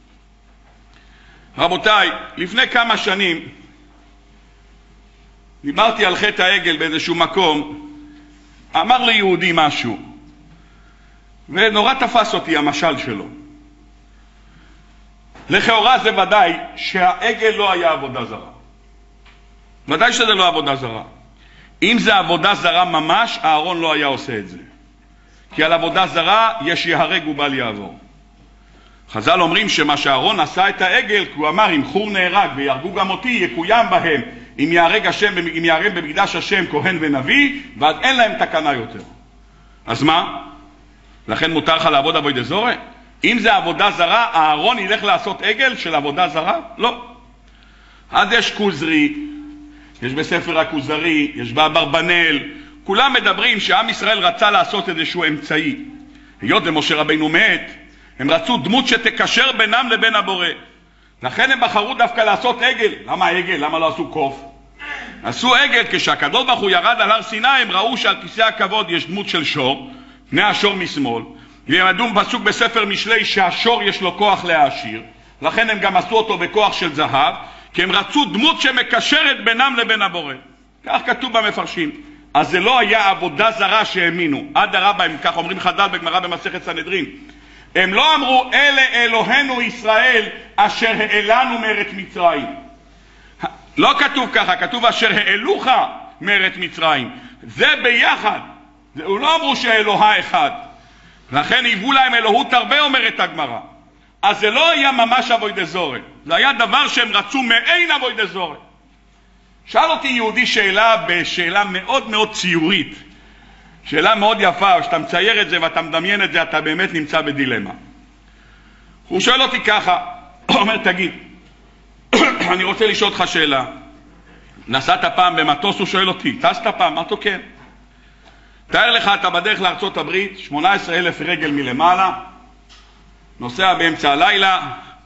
רבותיי, לפני כמה שנים דיברתי על חטא העגל באיזשהו מקום. אמר לי יהודי משהו ונורא תפס אותי המשל שלו. לכאורה זה ודאי שהעגל לא היה עבודה זרה. ודאי שזה לא עבודה זרה. אם זה עבודה זרה ממש, אהרון לא היה עושה את זה. כי על עבודה זרה יש יהרג ובל יעבור. חז"ל אומרים שמה שאהרון עשה את העגל, כי הוא אמר, אם חור נהרג ויהרגו גם אותי, יקוים בהם. אם יהרג במקדש השם כהן ונביא, ואז אין להם תקנה יותר. אז מה? לכן מותר לך לעבוד עבודה זרה? אם זה עבודה זרה, אהרון ילך לעשות עגל של עבודה זרה? לא. אז יש כוזרי, יש בספר הכוזרי, יש באברבנאל, כולם מדברים שעם ישראל רצה לעשות איזשהו אמצעי. היות ומשה רבינו מת, הם רצו דמות שתקשר בינם לבין הבורא. לכן הם בחרו דווקא לעשות עגל. למה עגל? למה לא עשו קוף? עשו עגל כשהקדוש ברוך הוא ירד על הר סיני, הם ראו שעל כיסא הכבוד יש דמות של שור, פני השור משמאל, והם ידעו פסוק בספר משלי שהשור יש לו כוח להעשיר, לכן הם גם עשו אותו בכוח של זהב, כי הם רצו דמות שמקשרת בינם לבין הבורא. כך כתוב במפרשים. אז זה לא היה עבודה זרה שהאמינו. עד הרבה, הם כך אומרים חז"ל בגמרא במסכת סנהדרין. הם לא אמרו אלה אלוהינו ישראל אשר העלנו מארץ מצרים. לא כתוב ככה, כתוב אשר העלוך מארץ מצרים. זה ביחד. הוא לא אמרו שאלוה אחד. לכן היוו להם אלוהות הרבה, אומרת הגמרא. אז זה לא היה ממש עבודה זרה. זה היה דבר שהם רצו מעין עבודה זרה. שאל אותי יהודי שאלה בשאלה מאוד מאוד ציורית. שאלה מאוד יפה, כשאתה מצייר את זה ואתה מדמיין את זה, אתה באמת נמצא בדילמה. הוא שואל אותי ככה, הוא אומר, תגיד, אני רוצה לשאול אותך שאלה. נסעת פעם במטוס? הוא שואל אותי, טסת פעם? אמרתי, כן. תאר לך, אתה בדרך לארצות הברית, 18,000 רגל מלמעלה, נוסע באמצע הלילה,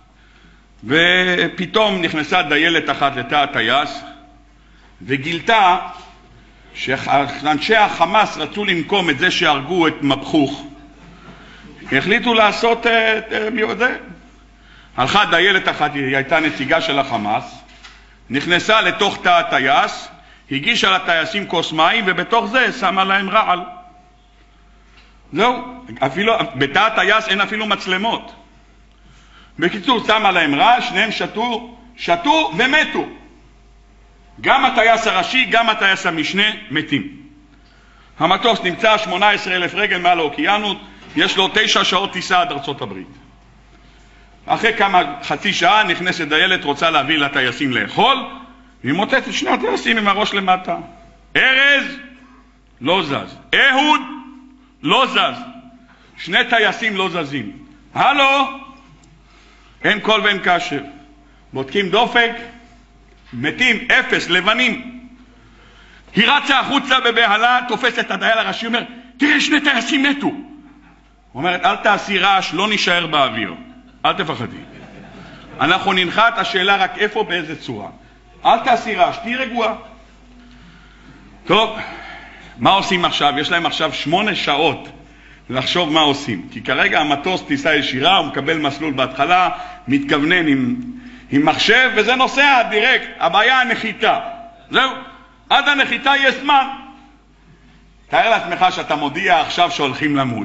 ופתאום נכנסה דיילת אחת לתא הטייס, וגילתה שאנשי החמאס רצו לנקום את זה שהרגו את מבחוך. החליטו לעשות זה. הלכה דיילת אחת, היא הייתה נציגה של החמאס, נכנסה לתוך תא הטייס, הגישה לטייסים כוס מים, ובתוך זה שמה להם רעל. זהו, אפילו, בתא הטייס אין אפילו מצלמות. בקיצור, שמה להם רעל, שניהם שתו ומתו. גם הטייס הראשי, גם הטייס המשנה מתים. המטוס נמצא 18,000 רגל מעל האוקיינוס, יש לו 9 שעות טיסה עד ארצות הברית. אחרי חצי שעה נכנסת דיילת, רוצה להביא לטייסים לאכול, והיא מוצאת את שני הטייסים עם הראש למטה. ארז לא זז, אהוד לא זז, שני טייסים לא זזים. הלו, אין קול ואין קשר. בודקים דופק, מתים, 0, לבנים. היא רצה החוצה בבהלה, תופסת את הדייל הראשי, אומר, תראה, 2 טייסים מתו. אומרת, אל תעשי רעש, לא נשאר באוויר. אל תפחדי. אנחנו ננחת את השאלה רק איפה, באיזה צורה. אל תעשי רעש, תהי רגועה. טוב, מה עושים עכשיו? יש להם עכשיו 8 שעות לחשוב מה עושים. כי כרגע המטוס טיסה ישירה, הוא מקבל מסלול בהתחלה, מתכוונן עם מחשב, וזה נוסע דירקט. הבעיה הנחיתה. זהו, עד הנחיתה יש זמן. תאר לעצמך שאתה מודיע עכשיו שהולכים למות.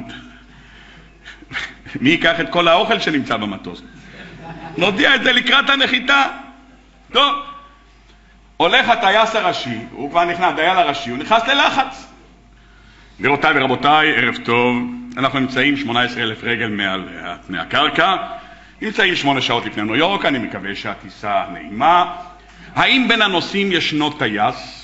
מי ייקח את כל האוכל שנמצא במטוס? נודיע את זה לקראת הנחיתה. טוב, הולך הטייס הראשי, הוא כבר נכנס, דייל הראשי, הוא נכנס ללחץ. גבירותיי ורבותיי, ערב טוב. אנחנו נמצאים 18,000 רגל מהקרקע, נמצאים 8 שעות לפני ניו יורק, אני מקווה שהטיסה נעימה. האם בין הנוסעים ישנו טייס?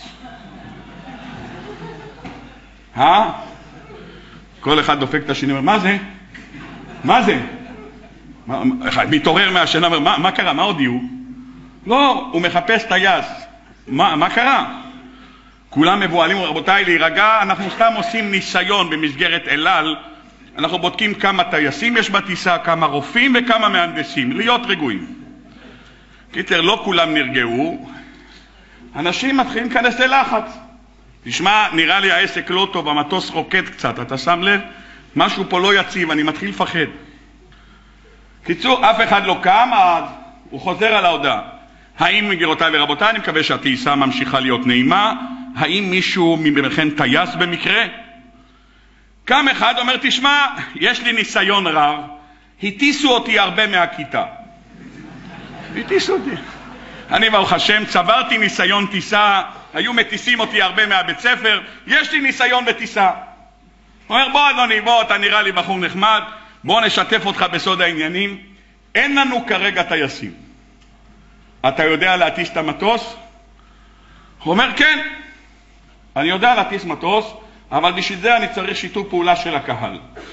כל אחד דופק את השני, מה זה? מה זה? מתעורר מהשינה, מה קרה? מה הודיעו? לא, הוא מחפש טייס. מה קרה? כולם מבועלים, רבותיי, להירגע, אנחנו סתם עושים ניסיון במסגרת אל-על, אנחנו בודקים כמה טייסים יש בטיסה, כמה רופאים וכמה מהנדסים, להיות רגועים. קיצר, לא כולם נרגעו, אנשים מתחילים להיכנס ללחץ. תשמע, נראה לי העסק לא טוב, המטוס רוקד קצת, אתה שם לב? משהו פה לא יציב, אני מתחיל לפחד. קיצור, אף אחד לא קם, אז הוא חוזר על ההודעה. האם, גבירותיי ורבותיי, אני מקווה שהטיסה ממשיכה להיות נעימה, האם מישהו מבכם טייס במקרה? קם אחד אומר, תשמע, יש לי ניסיון רב, הטיסו אותי הרבה מהכיתה. הטיסו אותי. אני ברוך השם, צברתי ניסיון טיסה, היו מטיסים אותי הרבה מהבית ספר, יש לי ניסיון בטיסה. הוא אומר, בוא אדוני, בוא, אתה נראה לי בחור נחמד, בוא נשתף אותך בסוד העניינים. אין לנו כרגע טייסים. אתה יודע להטיס את המטוס? הוא אומר, כן, אני יודע להטיס מטוס, אבל בשביל זה אני צריך שיתוף פעולה של הקהל.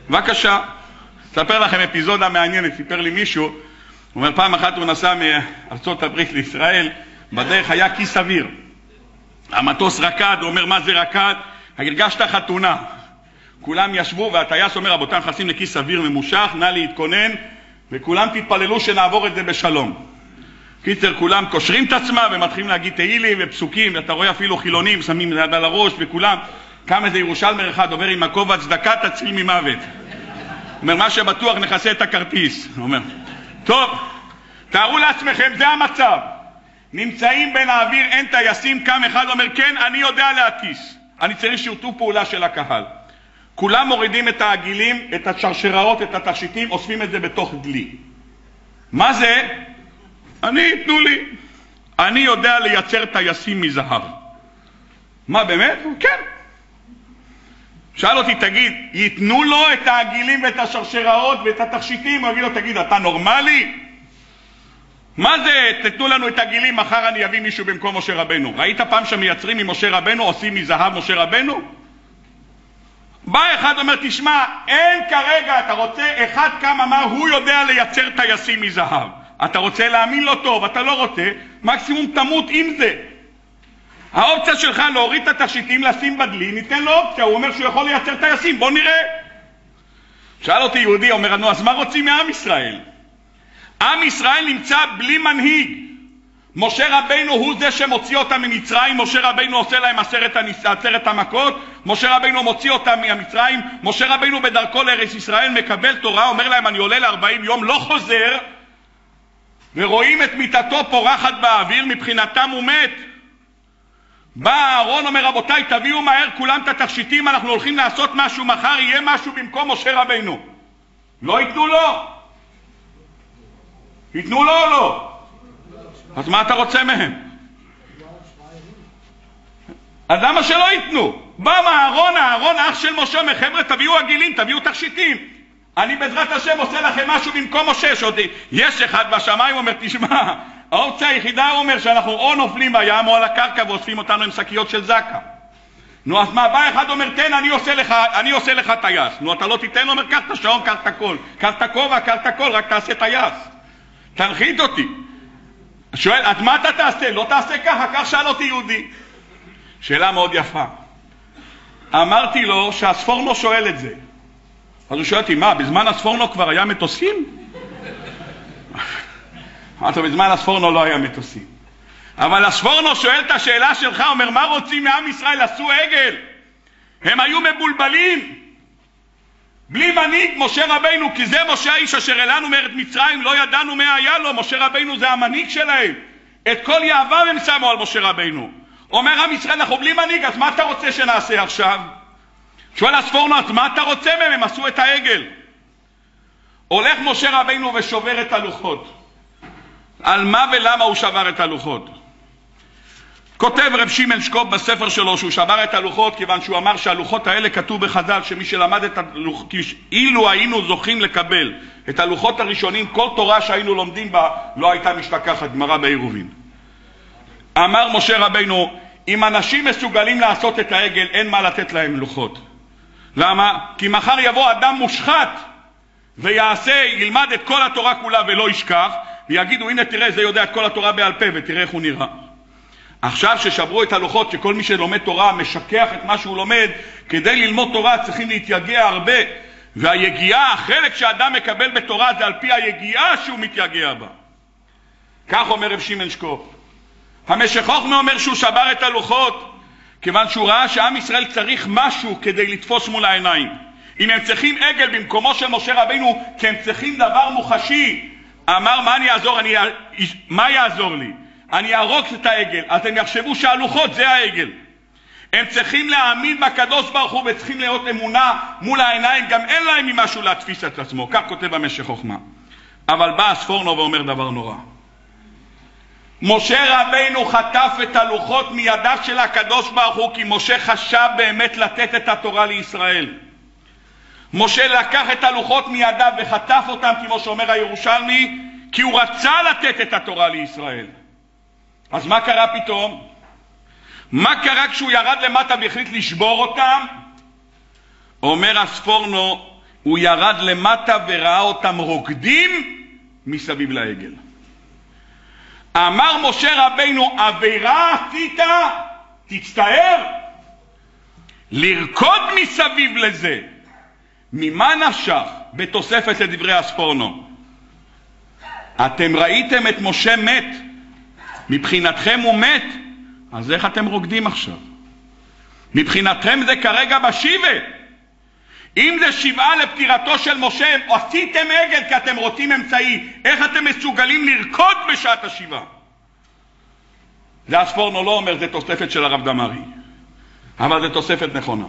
בבקשה. אספר לכם אפיזודה מעניינת, סיפר לי מישהו, הוא אומר פעם אחת הוא נסע מארצות הברית לישראל, בדרך היה כיס אוויר. המטוס רקד, הוא אומר מה זה רקד? הרגשת חתונה. כולם ישבו והטייס אומר רבותיי נכנסים לכיס אוויר ממושך, נא להתכונן וכולם תתפללו שנעבור את זה בשלום. קיצר כולם קושרים את עצמם ומתחילים להגיד תהילים ופסוקים, ואתה רואה אפילו חילונים שמים יד על הראש וכולם, קם איזה ירושלמי אחד אומר עם הכובע צדקה תציל ממוות. אומר מה שבטוח נכסה את הכרטיס. אומר טוב, תארו לעצמכם זה המצב, נמצאים בין האוויר, אין טייסים, קם אחד אומר כן אני יודע להטיס, אני צריך שיתוף פעולה של הקהל. כולם מורידים את העגילים, את השרשראות, את התכשיטים, אוספים את זה בתוך דלי. מה זה? תנו לי. אני יודע לייצר טייסים מזהב. מה באמת? כן. שאל אותי, תגיד, ייתנו לו את העגילים ואת השרשראות ואת התכשיטים? הוא יגיד לו, תגיד, אתה נורמלי? מה זה? תתנו לנו את העגילים, מחר אני אביא מישהו במקום משה רבנו. ראית פעם שמייצרים ממשה רבנו, עושים מזהב משה רבנו? בא אחד אומר, תשמע, אין כרגע, אתה רוצה, אחד קם אמר, הוא יודע לייצר טייסים מזהב. אתה רוצה להאמין לו טוב, אתה לא רוצה, מקסימום תמות עם זה. האופציה שלך להוריד את התכשיטים, לשים בדלי, ניתן לו אופציה, הוא אומר שהוא יכול לייצר טייסים, בוא נראה. שאל אותי יהודי, אומר לנו, אז מה רוצים מעם ישראל? עם ישראל נמצא בלי מנהיג. משה רבינו הוא זה שמוציא אותם ממצרים, משה רבינו עושה להם 10 המכות, משה רבינו מוציא אותם ממצרים, משה רבינו בדרכו לארץ ישראל מקבל תורה, אומר להם אני עולה ל40 יום, לא חוזר, ורואים את מיטתו פורחת באוויר, מבחינתם הוא מת. בא אהרון אומר רבותיי תביאו מהר כולם את התכשיטים, אנחנו הולכים לעשות משהו, מחר יהיה משהו במקום משה רבינו. לא ייתנו לו? ייתנו לו או לא? אז מה אתה רוצה מהם? אז למה שלא ייתנו? בא אהרון אח של משה, מחבר'ה תביאו עגילים, תביאו תכשיטים, אני בעזרת השם עושה לכם משהו במקום משה. שאותי יש אחד בשמיים אומר תשמע, האופציה היחידה הוא אומר שאנחנו או נופלים בים או על הקרקע ואוספים אותנו עם שקיות של זקה. נו אז מה, בא אחד אומר תן אני עושה לך טייס. נו אתה לא תיתן, אומר קח את השעון, קח את הכל, קח את הכובע, קח את הכל, רק תעשה טייס, תנחית אותי. שואל, אז מה אתה תעשה? לא תעשה ככה, כך שאל אותי יהודי. שאלה מאוד יפה. אמרתי לו שהספורנו שואל את זה. אז הוא שואל אותי, מה, בזמן הספורנו כבר היה מטוסים? אמרתי, בזמן הספורנו לא היה מטוסים. אבל הספורנו שואל את השאלה שלך, אומר, מה רוצים מעם ישראל? עשו עגל. הם היו מבולבלים. בלי מנהיג משה רבינו, כי זה משה האיש אשר אלינו מארץ מצרים, לא ידענו מה היה לו, משה רבינו זה המנהיג שלהם. את כל יהבם הם שמו על משה רבינו. אומר עם ישראל, אנחנו בלי מנהיג, אז מה אתה רוצה שנעשה עכשיו? שואל הספורנו, אז מה אתה רוצה מהם? הם עשו את העגל. הולך משה רבינו ושובר את הלוחות. על מה ולמה הוא שבר את הלוחות? כותב רב שמעון שקופ בספר שלו שהוא שבר את הלוחות כיוון שהוא אמר שהלוחות האלה כתוב בחז"ל שמי שלמד את הלוחות, אילו היינו זוכים לקבל את הלוחות הראשונים, כל תורה שהיינו לומדים בה לא הייתה משתכחת, גמרא בעירובין. אמר משה רבינו, אם אנשים מסוגלים לעשות את העגל אין מה לתת להם לוחות. למה? כי מחר יבוא אדם מושחת ויעשה, ילמד את כל התורה כולה ולא ישכח, ויגידו הנה תראה זה יודע את כל התורה בעל פה ותראה איך הוא נראה. עכשיו ששברו את הלוחות שכל מי שלומד תורה משכח את מה שהוא לומד, כדי ללמוד תורה צריכים להתייגע הרבה, והיגיעה, החלק שאדם מקבל בתורה זה על פי היגיעה שהוא מתייגע בה. כך אומר רב שמעון שקופ. המשך חוכמה אומר שהוא שבר את הלוחות כיוון שהוא ראה שעם ישראל צריך משהו כדי לתפוס מול העיניים. אם הם צריכים עגל במקומו של משה רבינו כי הם צריכים דבר מוחשי, אמר מה יעזור לי? אני ארוג את העגל, אז הם יחשבו שהלוחות זה העגל. הם צריכים להאמין בקדוש ברוך הוא וצריכים להיות אמונה מול העיניים, גם אין להם ממשהו להתפיס את עצמו. כך כותב המשך חוכמה. אבל בא הספורנו ואומר דבר נורא. משה רבינו חטף את הלוחות מידיו של הקדוש ברוך הוא כי משה חשב באמת לתת את התורה לישראל. משה לקח את הלוחות מידיו וחטף אותם כמו שאומר הירושלמי כי הוא רצה לתת את התורה לישראל. אז מה קרה פתאום? מה קרה כשהוא ירד למטה והחליט לשבור אותם? אומר הספורנו, הוא ירד למטה וראה אותם רוקדים מסביב לעגל. אמר משה רבינו, עבירה עשית, תצטער. לרקוד מסביב לזה, ממה נפשך? בתוספת לדברי הספורנו. אתם ראיתם את משה מת, מבחינתכם הוא מת, אז איך אתם רוקדים עכשיו? מבחינתכם זה כרגע בשיבה. אם זה שבעה לפטירתו של משה, עשיתם עגל כי אתם רוצים אמצעי, איך אתם מסוגלים לרקוד בשעת השבעה? זה הספורנו לא אומר, זה תוספת של הרב דמרי, אבל זה תוספת נכונה.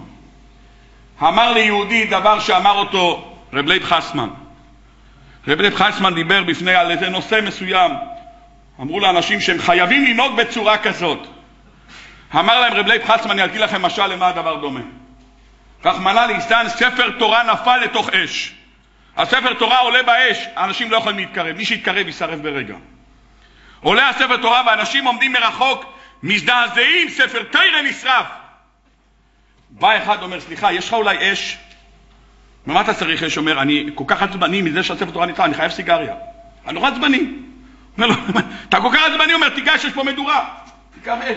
אמר ליהודי דבר שאמר אותו רב לייב חסמן. רב לייב חסמן דיבר בפני על איזה נושא מסוים, אמרו לאנשים שהם חייבים לנהוג בצורה כזאת. אמר להם רב לייב חסמן, אני אגיד לכם משל למה הדבר דומה. רחמנא ליצלן, ספר תורה נפל לתוך אש. הספר תורה עולה באש, האנשים לא יכולים להתקרב, מי שיתקרב יישרף ברגע. עולה הספר תורה ואנשים עומדים מרחוק, מזדעזעים, ספר תורה נשרף. בא אחד אומר, סליחה, יש לך אולי אש? מה אתה צריך אש? אומר, אני כל כך עצבני מזה שהספר תורה נשרף, אני חייב סיגריה. אני נורא עצבני. אומר לו, אתה כל כך עצבני, אומר, תיגש, יש פה מדורה, תיקח אש.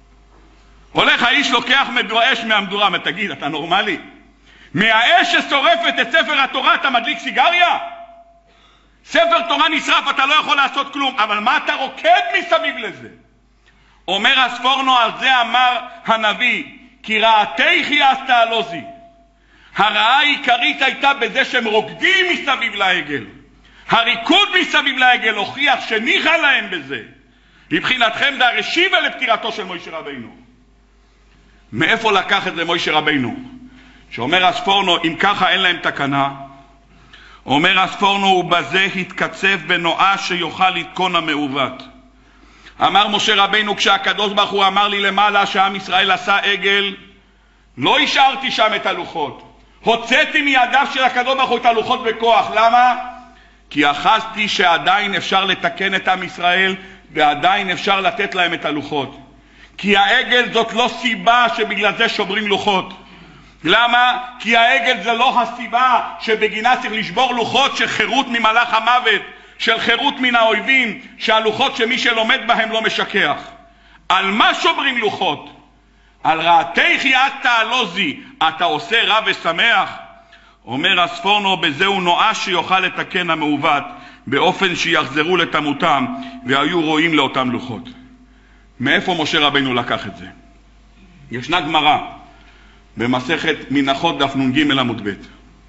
הולך האיש, לוקח אש מהמדורה, ותגיד, אתה נורמלי? מהאש ששורפת את ספר התורה אתה מדליק סיגריה? ספר תורה נשרף, אתה לא יכול לעשות כלום, אבל מה אתה רוקד מסביב לזה? אומר הספורנו, על זה אמר הנביא, כי רעתיכי עשת הלוזי. הרעה העיקרית הייתה בזה שהם רוקדים מסביב לעגל. הריקוד מסביב לעגל הוכיח שניחה להם בזה. מבחינתכם זה הרשיבה לפטירתו של משה רבינו. מאיפה לקח את זה משה רבינו? שאומר הספורנו, אם ככה אין להם תקנה, אומר הספורנו, ובזה התקצף בנועה שיוכל לתקון המעוות. אמר משה רבינו, כשהקדוש ברוך הוא אמר לי למעלה שעם ישראל עשה עגל, לא השארתי שם את הלוחות, הוצאתי מידיו של הקדוש ברוך הוא את הלוחות בכוח. למה? כי אחזתי שעדיין אפשר לתקן את עם ישראל ועדיין אפשר לתת להם את הלוחות. כי העגל זאת לא סיבה שבגלל זה שוברים לוחות. למה? כי העגל זה לא הסיבה שבגינה צריך לשבור לוחות של חירות ממלאך המוות, של חירות מן האויבים, שהלוחות שמי שלומד בהם לא משכח. על מה שוברים לוחות? על רעתיכי עשת הלוזי, אתה עושה רע ושמח? אומר הספורנו, בזהו נועה שיוכל לתקן המעוות, באופן שיחזרו לתמותם והיו רואים לאותם לוחות. מאיפה משה רבינו לקח את זה? ישנה גמרא במסכת מנחות דף נ"ג עמוד ב'.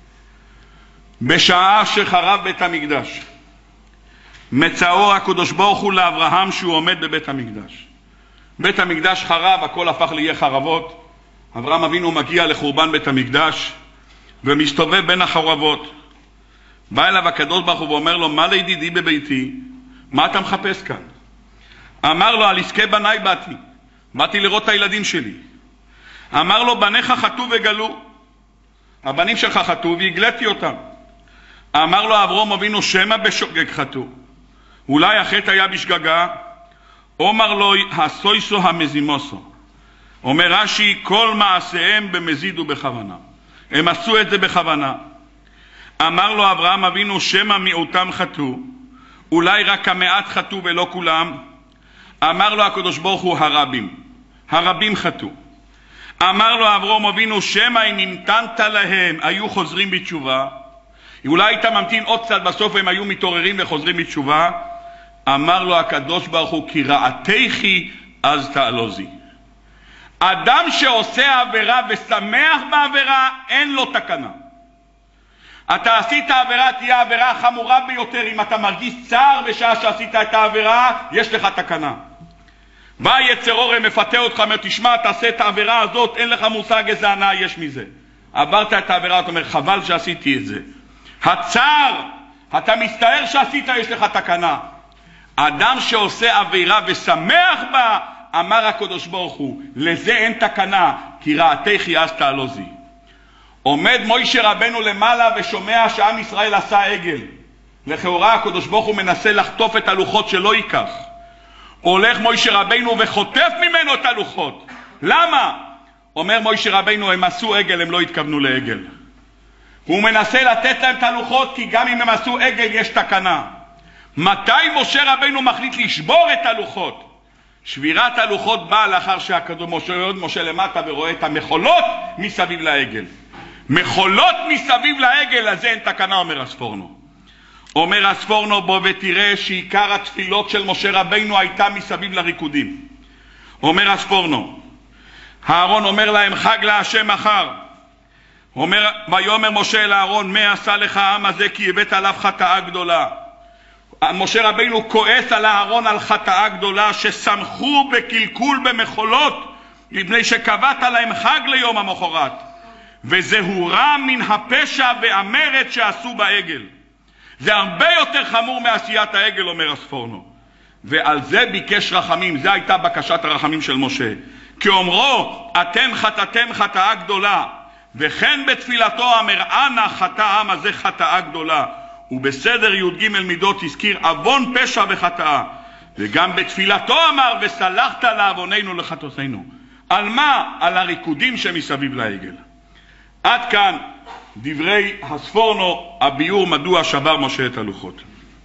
בשעה שחרב בית המקדש, מצאו הקדוש ברוך הוא לאברהם שהוא עומד בבית המקדש. בית המקדש חרב, הכל הפך ליהיה חרבות. אברהם אבינו מגיע לחורבן בית המקדש ומסתובב בין החרבות. בא אליו הקדוש ברוך הוא ואומר לו, מה לידידי בביתי? מה אתה מחפש כאן? אמר לו, על עסקי בניי באתי לראות את הילדים שלי. אמר לו, בניך חטאו וגלו. הבנים שלך חטאו והגלתי אותם. אמר לו אברהם אבינו, שמא בשוגג חטאו, אולי החטא היה בשגגה. אומר לו, הסויסו המזימוסו. אומר רש"י, כל מעשיהם במזיד ובכוונה, הם עשו את זה בכוונה. אמר לו אברהם אבינו, שמא מיעוטם חטאו, אולי רק המעט חטאו ולא כולם. אמר לו הקדוש ברוך הוא, הרבים חטאו. אמר לו אברהם אבינו, שמא אם המתנת להם היו חוזרים בתשובה, אולי היית ממתין עוד קצת, בסוף הם היו מתעוררים וחוזרים בתשובה. אמר לו הקדוש ברוך הוא, כי רעתיכי אז תעלוזי. אדם שעושה עבירה ושמח בעבירה, אין לו תקנה. אתה עשית עבירה, תהיה עבירה חמורה ביותר. אם אתה מרגיש צער בשעה שעשית את העבירה, יש לך תקנה. בא יצר אור מפתה אותך, אומר, תשמע, תעשה את העבירה הזאת, אין לך מושג איזה הנאה יש מזה. עברת את העבירה, אתה אומר, חבל שעשיתי את זה. הצער, אתה מסתער שעשית, יש לך תקנה. אדם שעושה עבירה ושמח בה, אמר הקדוש ברוך הוא, לזה אין תקנה, כי רעתיכי אז תעלוזי. עומד משה רבנו למעלה ושומע שעם ישראל עשה עגל. לכאורה הקדוש ברוך הוא מנסה לחטוף את הלוחות שלא ייקח. הולך משה רבנו וחוטף ממנו את הלוחות. למה? אומר משה רבנו, הם עשו עגל, הם לא התכוונו לעגל. הוא מנסה לתת להם את הלוחות, כי גם אם הם עשו עגל יש תקנה. מתי משה רבינו מחליט לשבור את הלוחות? שבירת הלוחות באה לאחר משה למטה ורואה את המחולות מסביב לעגל. מחולות מסביב לעגל, אז אין תקנה, אומר הספורנו. אומר הספורנו בו ותראה שעיקר התפילות של משה רבינו הייתה מסביב לריקודים. אומר הספורנו, הארון אומר להם חג להשם מחר. אומר ויאמר משה אל הארון, מה עשה לך העם הזה כי הבאת עליו חטאה גדולה. משה רבינו כועס על הארון על חטאה גדולה ששמחו בקלקול במחולות מפני שקבעת להם חג ליום המחרת, וזהו רע מן הפשע והמרד שעשו בעגל. זה הרבה יותר חמור מעשיית העגל, אומר הספורנו, ועל זה ביקש רחמים. זה הייתה בקשת הרחמים של משה, כי אומרו אתם חטאתם חטאה גדולה, וכן בתפילתו אמר אנא חטא העם הזה חטאה גדולה. ובסדר י"ג מידות הזכיר עוון פשע וחטאה, וגם בתפילתו אמר וסלחת לעווננו לחטאותינו. על מה? על הריקודים שמסביב לעגל. עד כאן דברי הספורנו, הביאור מדוע שבר משה את הלוחות.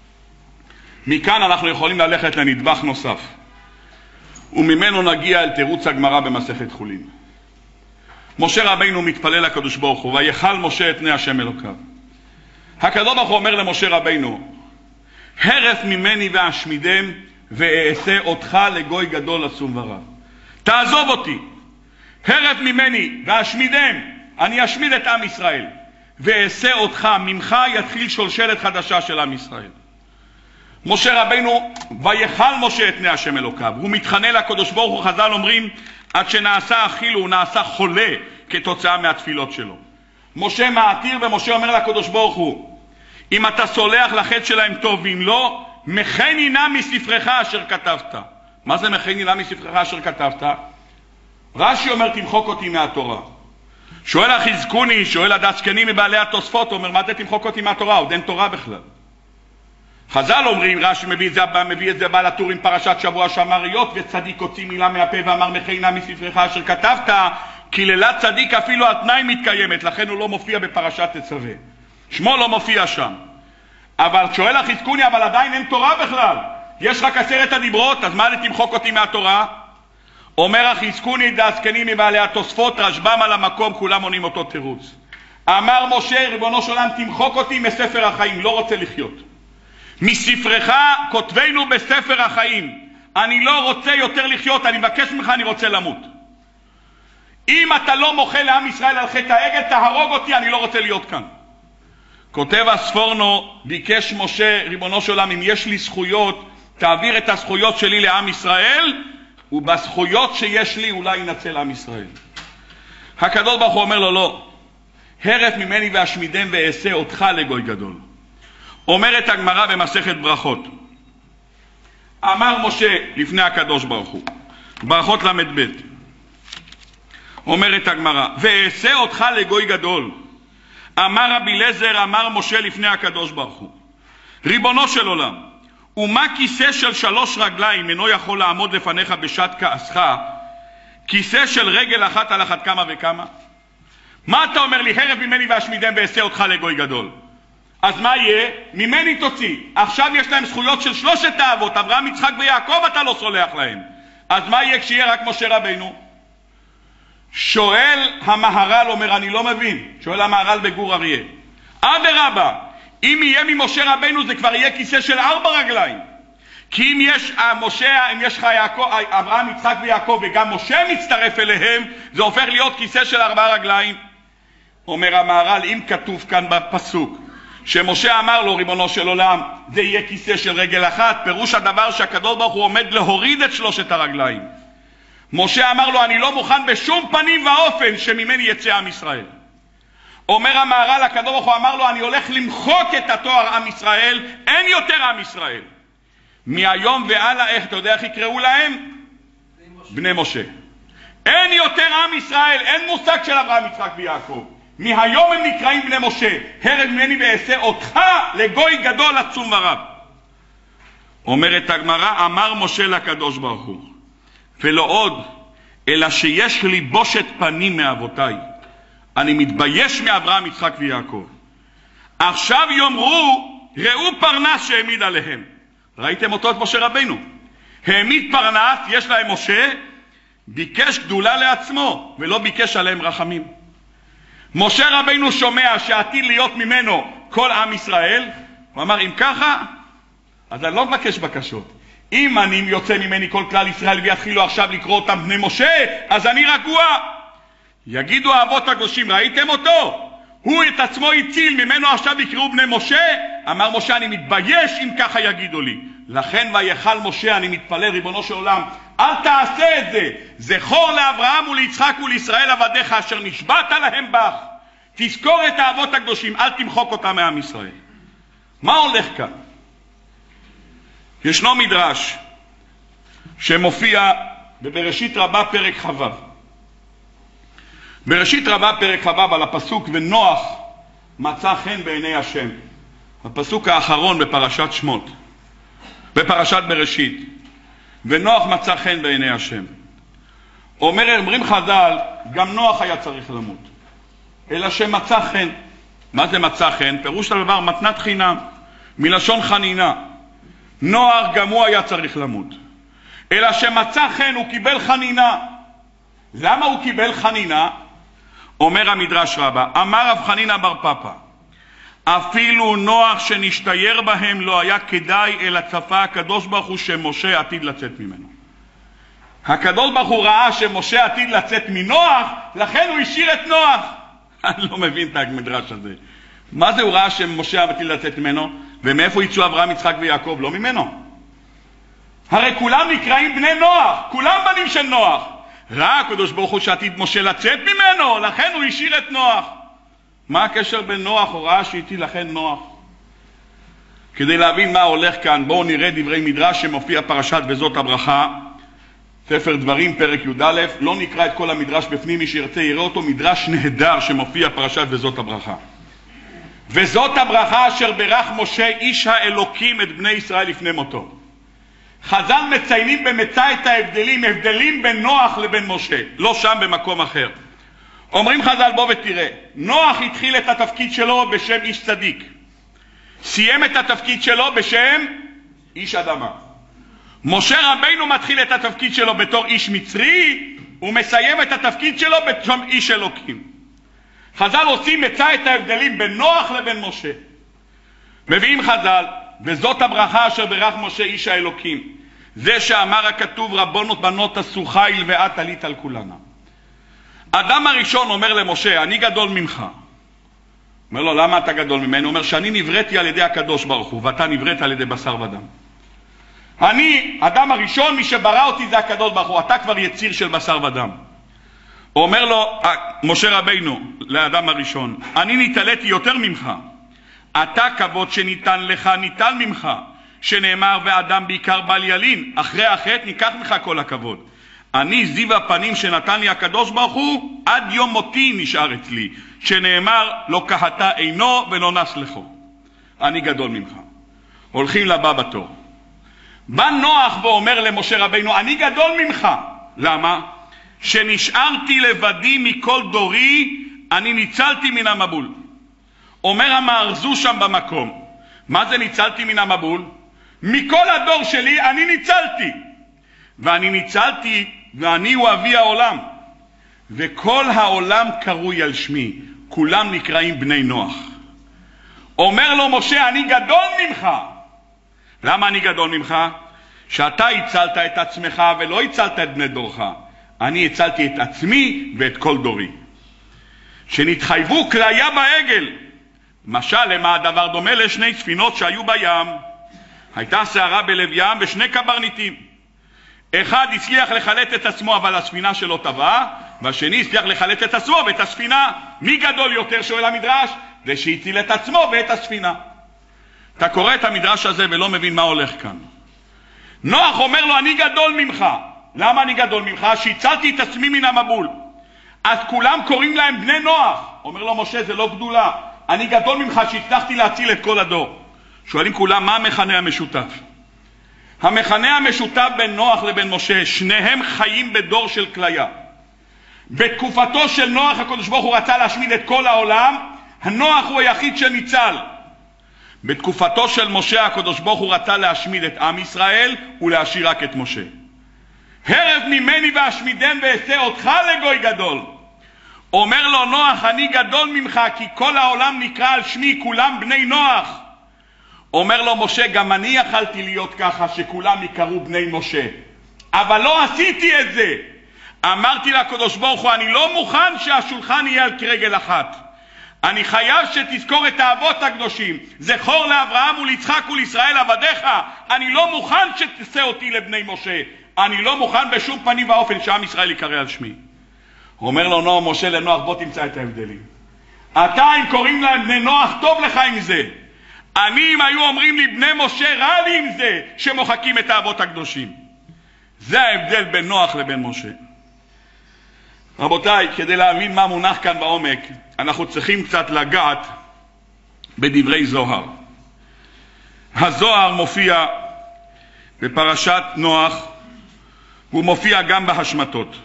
מכאן אנחנו יכולים ללכת לנדבך נוסף, וממנו נגיע אל תירוץ הגמרא במסכת חולין. משה רבינו מתפלל לקדוש ברוך הוא, ויחל משה את פני השם אלוקיו. הקדוש ברוך הוא אומר למשה רבינו, הרף ממני ואשמידם ואעשה אותך לגוי גדול עצום ורב. תעזוב אותי, הרף ממני ואשמידם, אני אשמיד את עם ישראל, ואעשה אותך, ממך יתחיל שולשלת חדשה של עם ישראל. משה רבינו, ויחל משה את פני השם אלוקיו, הוא מתחנן לקדוש ברוך הוא. חז"ל אומרים עד שנעשה אכילו, הוא נעשה חולה כתוצאה מהתפילות שלו. משה מעתיר ומשה אומר לקדוש ברוך הוא, אם אתה סולח לחטא שלהם טוב, ואם לא, מחני נא מספרך אשר כתבת. מה זה מחני נא מספרך אשר כתבת? רש"י אומר תמחוק אותי מהתורה. שואל החזקוני, שואל הדסקני מבעלי התוספות, אומר מה זה תמחוק אותי מהתורה? עוד אין תורה בכלל. חז"ל אומרים, רש"י מביא את זה בעל הטור עם פרשת שבוע שאמר היות וצדיק הוציא מילה מהפה ואמר מחני נא מספרך אשר כתבת, קללת צדיק אפילו על תנאי מתקיימת, לכן הוא לא מופיע בפרשת תצווה, שמו לא מופיע שם. אבל שואל החזקוני, אבל עדיין אין תורה בכלל, יש רק 10 הדיברות, אז מה תמחוק אותי מהתורה? אומר החזקוני דעסקני מבעלי התוספות, רשב"ם על המקום, כולם עונים אותו תירוץ. אמר משה ריבונו של עולם תמחוק אותי מספר החיים, לא רוצה לחיות. מספרך כותבנו בספר החיים, אני לא רוצה יותר לחיות, אני מבקש ממך, אני רוצה למות. אם אתה לא מוחל לעם ישראל על חטא העגל, תהרוג אותי, אני לא רוצה להיות כאן. כותב הספורנו, ביקש משה ריבונו של עולם, אם יש לי זכויות, תעביר את הזכויות שלי לעם ישראל, ובזכויות שיש לי אולי ינצל עם ישראל. הקדוש ברוך הוא אומר לו לא, הרף ממני ואשמידם ואעשה אותך לגוי גדול. אומרת הגמרא במסכת ברכות, אמר משה לפני הקדוש ברוך הוא, ברכות למד ב', אומרת הגמרא, ואעשה אותך לגוי גדול. אמר רבי אליעזר, אמר משה לפני הקדוש ברוך הוא, ריבונו של עולם, ומה כיסא של 3 רגליים אינו יכול לעמוד לפניך בשעת כעסך, כיסא של רגל אחת על אחת כמה וכמה? מה אתה אומר לי, הרף ממני ואשמידם ואעשה אותך לגוי גדול? אז מה יהיה? ממני תוציא. עכשיו יש להם זכויות של 3 האבות, אברהם, יצחק ויעקב, אתה לא סולח להם. אז מה יהיה כשיהיה רק משה רבינו? שואל המהר"ל, אומר אני לא מבין, שואל המהר"ל בגור אריה, אדרבה, אם יהיה ממשה רבינו זה כבר יהיה כיסא של 4 רגליים, כי אם יש משה, אם יש לך אברהם, יצחק ויעקב וגם משה מצטרף אליהם, זה הופך להיות כיסא של 4 רגליים. אומר המהר"ל, אם כתוב כאן בפסוק שמשה אמר לו ריבונו של עולם זה יהיה כיסא של רגל אחת, פירוש הדבר שהקדוש ברוך הוא עומד להוריד את 3 הרגליים. משה אמר לו אני לא מוכן בשום פנים ואופן שממני יצא עם ישראל. אומר המהר"ל, הקדוש ברוך הוא אמר לו אני הולך למחוק את התואר עם ישראל, אין יותר עם ישראל. מהיום והלאה, איך אתה יודע איך יקראו להם? בני משה. אין יותר עם ישראל, אין מושג של אברהם, יצחק ויעקב. מהיום הם נקראים בני משה. הרף ממני ואעשה אותך לגוי גדול עצום ורב. אומרת הגמרא, אמר משה לקדוש ברוך הוא, ולא עוד, אלא שיש לי בושת פנים מאבותיי. אני מתבייש מאברהם, יצחק ויעקב. עכשיו יאמרו, ראו פרנס שהעמיד עליהם. ראיתם אותו את משה רבינו. העמיד פרנס, יש להם משה, ביקש גדולה לעצמו, ולא ביקש עליהם רחמים. משה רבינו שומע שעתיד להיות ממנו כל עם ישראל, הוא אמר, אם ככה, אז אני לא מבקש בקשות. אם אני יוצא ממני כל כלל ישראל ויתחילו עכשיו לקרוא אותם בני משה, אז אני רגוע. יגידו האבות הקדושים, ראיתם אותו? הוא את עצמו הציל, ממנו עכשיו יקראו בני משה. אמר משה, אני מתבייש אם ככה יגידו לי. לכן ויחל משה, אני מתפלל, ריבונו של עולם, אל תעשה את זה. זכור לאברהם וליצחק ולישראל עבדיך אשר נשבעת להם בך. תזכור את האבות הקדושים, אל תמחוק אותם מעם ישראל. מה הולך כאן? ישנו מדרש שמופיע בבראשית רבה פרק ח'. בראשית רבה פרק ח' על הפסוק ונוח מצא חן בעיני השם. הפסוק האחרון בפרשת שמות, בפרשת בראשית. ונוח מצא חן בעיני השם. אומרים חז"ל, גם נוח היה צריך למות, אלא שמצא חן. מה זה מצא חן? פירוש הדבר מתנת חינם, מלשון חנינה. נוח גם הוא היה צריך למות, אלא שמצא חן, הוא קיבל חנינה. למה הוא קיבל חנינה? אומר המדרש רבה, אמר רב חנינא בר פפא, אפילו נוח שנשתייר בהם לא היה כדאי, אלא צפה הקדוש ברוך הוא שמשה עתיד לצאת ממנו. הקדוש ברוך הוא ראה שמשה עתיד לצאת מנוח, לכן הוא השאיר את נוח. אני לא מבין את המדרש הזה. מה זה הוא ראה שמשה עתיד לצאת ממנו? ומאיפה יצאו אברהם, יצחק ויעקב? לא ממנו. הרי כולם נקראים בני נוח, כולם בנים של נוח. ראה הקדוש ברוך הוא שעתיד משה לצאת ממנו, לכן הוא השאיר את נוח. מה הקשר בין נוח? הוא ראה שהטיל לכן נוח. כדי להבין מה הולך כאן, בואו נראה דברי מדרש שמופיע פרשת וזאת הברכה, ספר דברים פרק י"א. לא נקרא את כל המדרש בפנים, מי שירצה יראה אותו, מדרש נהדר שמופיע פרשת וזאת הברכה. וזאת הברכה אשר ברך משה איש האלוקים את בני ישראל לפני מותו. חז"ל מציינים במצא את ההבדלים, הבדלים בין נוח לבין משה, לא שם במקום אחר. אומרים חז"ל, בוא ותראה, נוח התחיל את התפקיד שלו בשם איש צדיק, סיים את התפקיד שלו בשם איש אדמה. משה רבינו מתחיל את התפקיד שלו בתור איש מצרי, ומסיים את התפקיד שלו בשם איש אלוקים. חז"ל עושים מצא את ההבדלים בין נוח לבין משה. מביאים חז"ל, וזאת הברכה אשר ברך משה איש האלוקים, זה שאמר הכתוב רבונות בנות עשו חיל ואת עלית על כולנה. אדם הראשון אומר למשה, אני גדול ממך. אומר לו, למה אתה גדול ממנו? הוא אומר שאני נבראתי על ידי הקדוש ברוך הוא, ואתה נבראת על ידי בשר ודם. אני, אדם הראשון, מי שברא אותי זה הקדוש ברוך הוא, אתה כבר יציר של בשר ודם. אומר לו משה רבינו לאדם הראשון, אני נתעליתי יותר ממך. אתה כבוד שניתן לך ניתן ממך, שנאמר ואדם בעיקר בל ילין, אחרי החטא ניקח ממך כל הכבוד. אני זיו הפנים שנתן לי הקדוש ברוך הוא, עד יום מותי נשאר אצלי, שנאמר לא קהתה עינו ולא נס לכו. אני גדול ממך. הולכים לבא בתור. בא נוח ואומר למשה רבינו, אני גדול ממך. למה? שנשארתי לבדי מכל דורי, אני ניצלתי מן המבול. אומר המארזו שם במקום, מה זה ניצלתי מן המבול? מכל הדור שלי אני ניצלתי, ואני ניצלתי ואני הוא אבי העולם, וכל העולם קרוי על שמי, כולם נקראים בני נוח. אומר לו משה, אני גדול ממך. למה אני גדול ממך? שאתה הצלת את עצמך ולא הצלת את בני דורך. אני הצלתי את עצמי ואת כל דורי. שנתחייבו כליה בעגל. משל למה הדבר דומה לשני ספינות שהיו בים. הייתה שערה בלב ים ושני קברניטים. אחד הצליח לחלט את עצמו אבל הספינה שלו טבעה, והשני הצליח לחלט את עצמו ואת הספינה. מי גדול יותר? שואל המדרש. זה שהציל את עצמו ואת הספינה. אתה קורא את המדרש הזה ולא מבין מה הולך כאן. נוח אומר לו, אני גדול ממך. למה אני גדול ממך? שהצלתי את עצמי מן המבול. אז כולם קוראים להם בני נוח. אומר לו משה, זה לא גדולה. אני גדול ממך שהצלחתי להציל את כל הדור. שואלים כולם, מה המכנה המשותף? המכנה המשותף בין נוח לבין משה, שניהם חיים בדור של כליה. בתקופתו של נוח הקדוש ברוך הוא רצה להשמיד את כל העולם, הנוח הוא היחיד שניצל. בתקופתו של משה הקדוש ברוך הוא רצה להשמיד את עם ישראל ולהשאיר רק את משה. הרב ממני ואשמידם ואעשה אותך לגוי גדול. אומר לו נוח, אני גדול ממך כי כל העולם נקרא על שמי, כולם בני נוח. אומר לו משה, גם אני יכלתי להיות ככה שכולם יקראו בני משה, אבל לא עשיתי את זה. אמרתי לקדוש ברוך הוא, אני לא מוכן שהשולחן יהיה על רגל אחת. אני חייב שתזכור את האבות הקדושים, זכור לאברהם וליצחק ולישראל עבדיך. אני לא מוכן שתעשה אותי לבני משה, אני לא מוכן בשום פנים ואופן שעם ישראל יקרא על שמי. אומר לו משה לנוח, בוא תמצא את ההבדלים. אתה אם קוראים להם בני נוח, טוב לך עם זה. אני אם היו אומרים לי בני משה, רע לי עם זה שמוחקים את האבות הקדושים. זה ההבדל בין נוח לבין משה. רבותיי, כדי להבין מה מונח כאן בעומק, אנחנו צריכים קצת לגעת בדברי זוהר. הזוהר מופיע בפרשת נוח, הוא מופיע גם בהשמטות.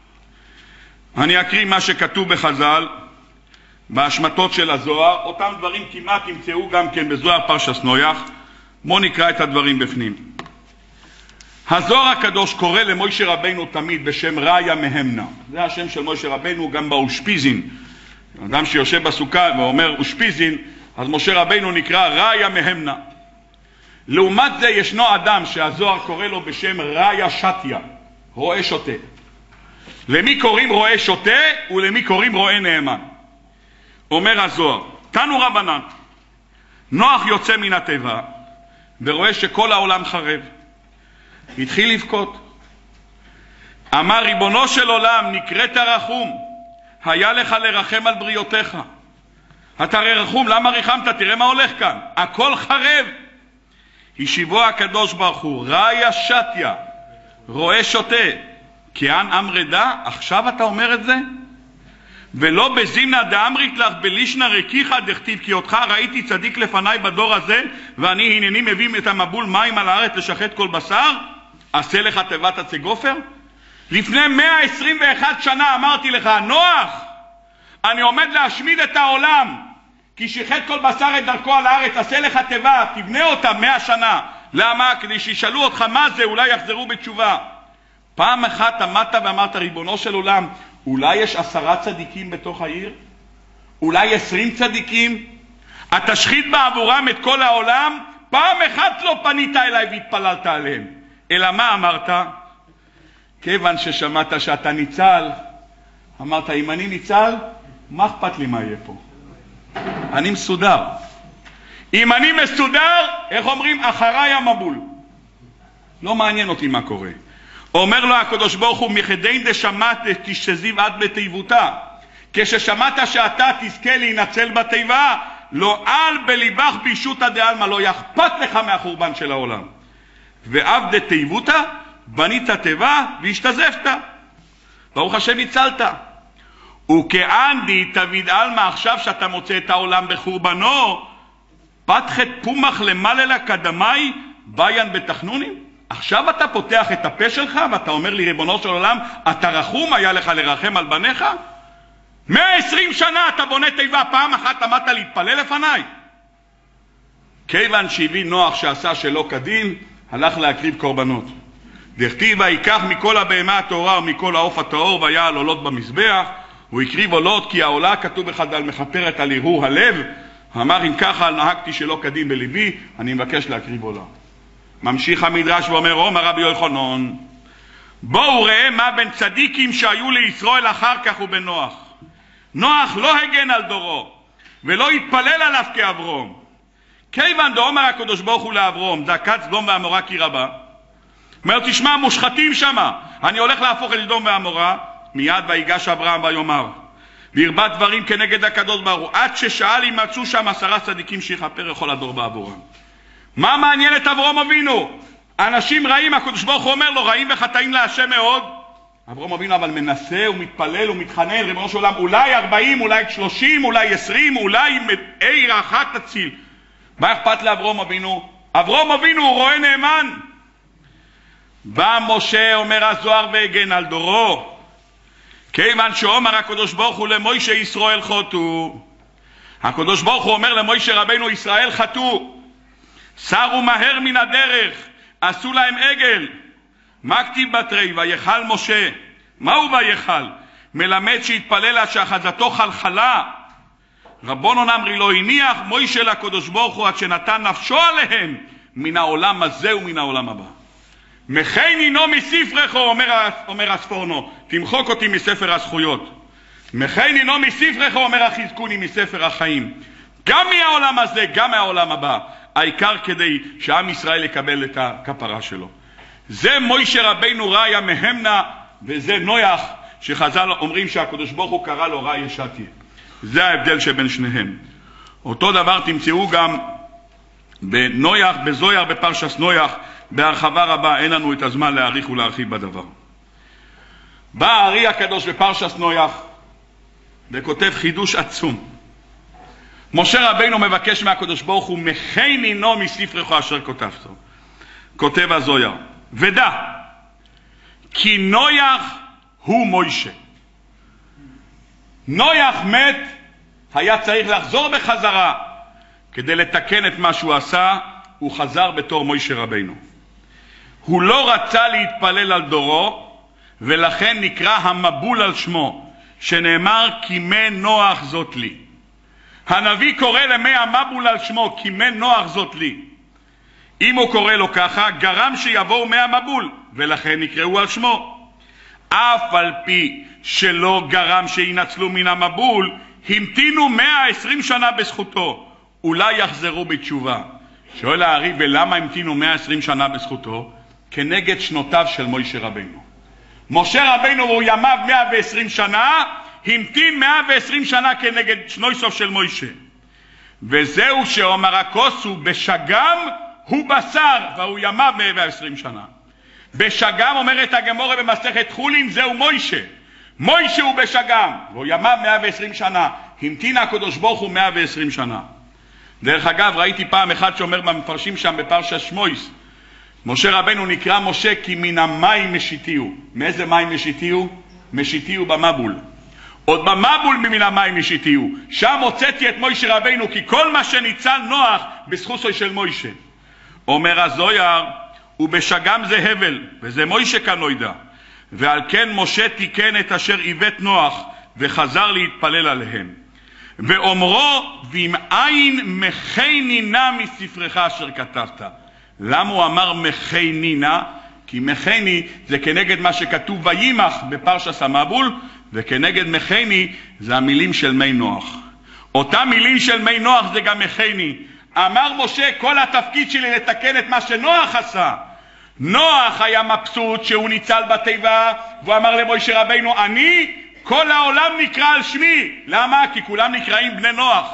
אני אקריא מה שכתוב בחז"ל בהשמטות של הזוהר. אותם דברים כמעט תמצאו גם כן בזוהר פרשת נויח. בואו נקרא את הדברים בפנים. הזוהר הקדוש קורא למשה רבינו תמיד בשם ראיה מהמנה. זה השם של משה רבינו גם באושפיזין. אדם שיושב בסוכה ואומר אושפיזין, אז משה רבינו נקרא ראיה מהמנה. לעומת זה ישנו אדם שהזוהר קורא לו בשם ראיה שתיה, רואה שוטה. למי קוראים רואה שוטה ולמי קוראים רואה נאמן? אומר הזוהר, תנו רבנן, נוח יוצא מן הטבע ורואה שכל העולם חרב. התחיל לבכות. אמר, ריבונו של עולם, נקראת רחום, היה לך לרחם על בריאותיך. אתה הרי רחום, למה ריחמת? תראה מה הולך כאן, הכל חרב. השיבו הקדוש ברוך הוא, ראיה שתיה, רואה שוטה, כען אמרדה, עכשיו אתה אומר את זה? ולא בזימנה דאמרית לך בלישנה רקיחה דכתיב, כי אותך ראיתי צדיק לפניי בדור הזה, ואני הנני מביא את המבול מים על הארץ לשחט כל בשר, עשה לך תיבת עצי גופר? לפני 121 שנה אמרתי לך, נוח, אני עומד להשמיד את העולם, כי שחט כל בשר את דרכו על הארץ, עשה לך תיבה, תבנה אותה 100 שנה. למה? כדי שישאלו אותך מה זה, אולי יחזרו בתשובה. פעם אחת עמדת ואמרת, ריבונו של עולם, אולי יש 10 צדיקים בתוך העיר? אולי 20 צדיקים? התשחית בעבורם את כל העולם? פעם אחת לא פנית אליי והתפללת עליהם. אלא מה אמרת? כיוון ששמעת שאתה ניצל, אמרת, אם אני ניצל, מה אכפת לי מה יהיה פה? אני מסודר. אם אני מסודר, איך אומרים? אחריי המבול. לא מעניין אותי מה קורה. אומר לו הקדוש ברוך הוא, מחדין דשמעת תשזיב עד בתיבותה. כששמעת שאתה תזכה להינצל בתיבה, לא על בליבך בישוטה דעלמא, לא יחפת לך מהחורבן של העולם. ואף דתיבותה, בנית תיבה והשתזפת. ברוך השם הצלת. וכאן די תביד עלמא, עכשיו שאתה מוצא את העולם בחורבנו, פתחת פומח למעלה קדמי ביין בתחנונים. עכשיו אתה פותח את הפה שלך ואתה אומר לי, ריבונו של עולם, אתה רחום, היה לך לרחם על בניך? 120 שנה אתה בונה תיבה, פעם אחת עמדת להתפלל לפניי? כיוון שהביא נוח שעשה שלא כדין, הלך להקריב קורבנות. דכתיב, ויקח מכל הבהמה הטהורה ומכל העוף הטהור ויעל עולות במזבח, הוא הקריב עולות, כי העולה כתוב בחז"ל מכפרת על הרהור הלב. אמר, אם ככה נהגתי שלא כדין בליבי, אני מבקש להקריב עולה. ממשיך המדרש ואומר, אומר רבי יוחנן, בואו ראה מה בין צדיקים שהיו לישראל אחר כך ובין נוח. נוח לא הגן על דורו ולא התפלל עליו כאברום. כיוון דאמר הקדוש ברוך הוא לאברום, דקת סדום ועמורה כי רבה. אומר, תשמע, מושחתים שמה, אני הולך להפוך את סדום ועמורה. מיד ויגש אברהם ויאמר, והרבה דברים כנגד הקדוש ברוך הוא, עד ששאל אם מצאו שם 10 צדיקים שיכפר לכל הדור בעבורם. מה מעניין את אברהם אבינו? אנשים רעים, הקדוש ברוך הוא אומר לו, רעים וחטאים להשם מאוד. אברהם אבינו אבל מנסה ומתפלל ומתחנן, ריבונו של עולם, אולי 40, אולי 30, אולי 20, אולי עיר אחת תציל. מה אכפת לאברהם אבינו? אברהם אבינו הוא רואה נאמן. בא משה, אומר הזוהר, והגן על דורו. כיוון שאומר הקדוש ברוך הוא למוישה ישראל חטאו. הקדוש ברוך הוא אומר למוישה רבנו ישראל חטאו, סרו מהר מן הדרך, עשו להם עגל. מה כתיב בתרי? ויכל משה. מהו ויכל? מלמד שהתפלל שאחזתו חלחלה. רבונן אמרי לו, הניח מוישה לקדוש ברוך הוא עד שנתן נפשו עליהם מן העולם הזה ומן העולם הבא. מכינינו מספרך, אומר הספורנו, תמחוק אותי מספר הזכויות. מכינינו מספרך, אומר החזקוני, מספר החיים. גם מהעולם הזה, גם מהעולם הבא. העיקר כדי שעם ישראל יקבל את הכפרה שלו. זה מוישה רבינו ראיה מהמנה, וזה נויח שחז"ל אומרים שהקדוש ברוך הוא קרא לו ראיה שתיה. זה ההבדל שבין שניהם. אותו דבר תמצאו גם בנויח, בזויר, בפרשס נויח, בהרחבה רבה. אין לנו את הזמן להאריך ולהרחיב בדבר. בא הארי הקדוש בפרשס נויח וכותב חידוש עצום. משה רבינו מבקש מהקדוש ברוך הוא, מכינינו מספרך אשר כתבתו. כותב הזויר, ודע כי נויח הוא מוישה. נויח מת, היה צריך לחזור בחזרה כדי לתקן את מה שהוא עשה. הוא חזר בתור מוישה רבינו. הוא לא רצה להתפלל על דורו, ולכן נקרא המבול על שמו, שנאמר כימי נוח זאת לי. הנביא קורא למי המבול על שמו, כימי נוח זאת לי. אם הוא קורא לו ככה, גרם שיבואו מי המבול, ולכן נקראו על שמו. אף על פי שלא גרם שינצלו מן המבול, המתינו 120 שנה בזכותו, אולי יחזרו בתשובה. שואל הארי, ולמה המתינו 120 שנה בזכותו? כנגד שנותיו של מוישה רבינו. משה רבינו הוא ימיו 120 שנה, המתין 120 שנה כנגד שנויסוף של מוישה. וזהו שאומר הכוסו בשגם הוא בשר, והוא ימיו 120 שנה. בשגם אומרת הגמורה במסכת חולין, זהו מוישה. מוישה הוא בשגם, והוא ימיו 120 שנה. המתין הקדוש ברוך הוא 120 שנה. דרך אגב, ראיתי פעם אחד שאומר במפרשים שם בפרשת שמויס, משה רבנו נקרא משה כי מן המים משיתיהו. מאיזה מים משיתיהו? משיתיהו במבול. עוד במבול מן המים משיתיהו. שם הוצאתי את משה רבנו, כי כל מה שניצל נוח בזכותו של משה. אומר הזויר, ובשגם זה הבל, וזה משה כנוידע. ועל כן משה תיקן את אשר עיוות נוח, וחזר להתפלל עליהם. ואומרו, ואם אין מכינינה מספרך אשר כתבת. למה הוא אמר מכינינה? כי מכיני זה כנגד מה שכתוב וימח בפרשת המבול, וכנגד מכיני זה המילים של מי נוח. אותם מילים של מי נוח זה גם מכיני. אמר משה, כל התפקיד שלי לתקן את מה שנוח עשה. נוח היה מבסוט שהוא ניצל בתיבה, והוא אמר למשה רבינו, כל העולם נקרא על שמי. למה? כי כולם נקראים בני נוח.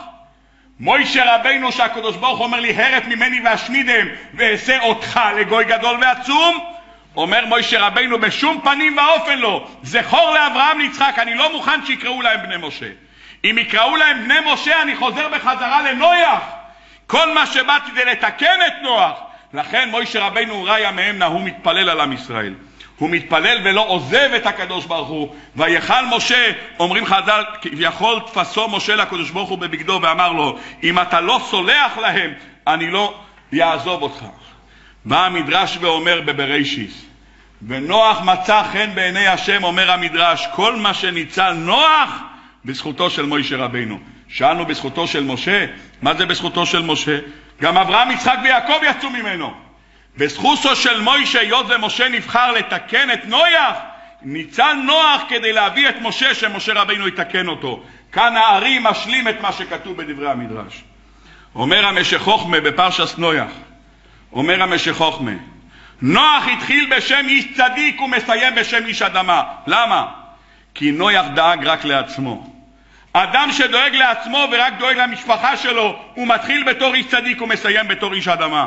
משה רבינו שהקדוש ברוך אומר לי, הרף ממני והשמידם ועשה אותך לגוי גדול ועצום, אומר משה רבינו, בשום פנים ואופן לא. זכור לאברהם ליצחק, אני לא מוכן שיקראו להם בני משה. אם יקראו להם בני משה, אני חוזר בחזרה לנויח. כל מה שבאתי זה לתקן את נוח. לכן משה רבינו ראיה מהמנה, הוא מתפלל על עם ישראל. הוא מתפלל ולא עוזב את הקדוש ברוך הוא. ויכל משה, אומרים חז"ל, כביכול תפסו משה לקדוש ברוך הוא בבגדו ואמר לו, אם אתה לא סולח להם, אני לא יעזוב אותך. בא המדרש ואומר בבראשיס, ונוח מצא חן בעיני השם, אומר המדרש, כל מה שניצל נוח בזכותו של משה רבינו. שאלנו בזכותו של משה, מה זה בזכותו של משה? גם אברהם, יצחק ויעקב יצאו ממנו. בזכותו של משה, היות ומשה נבחר לתקן את נויח, ניצל נוח כדי להביא את משה, שמשה רבינו יתקן אותו. כאן הארי משלים את מה שכתוב בדברי המדרש. אומר המשך חוכמה בפרשת נויח, אומר המשך חוכמה, נוח התחיל בשם איש צדיק ומסיים בשם איש אדמה. למה? כי נויח דאג רק לעצמו. אדם שדואג לעצמו ורק דואג למשפחה שלו, הוא מתחיל בתור איש צדיק ומסיים בתור איש אדמה.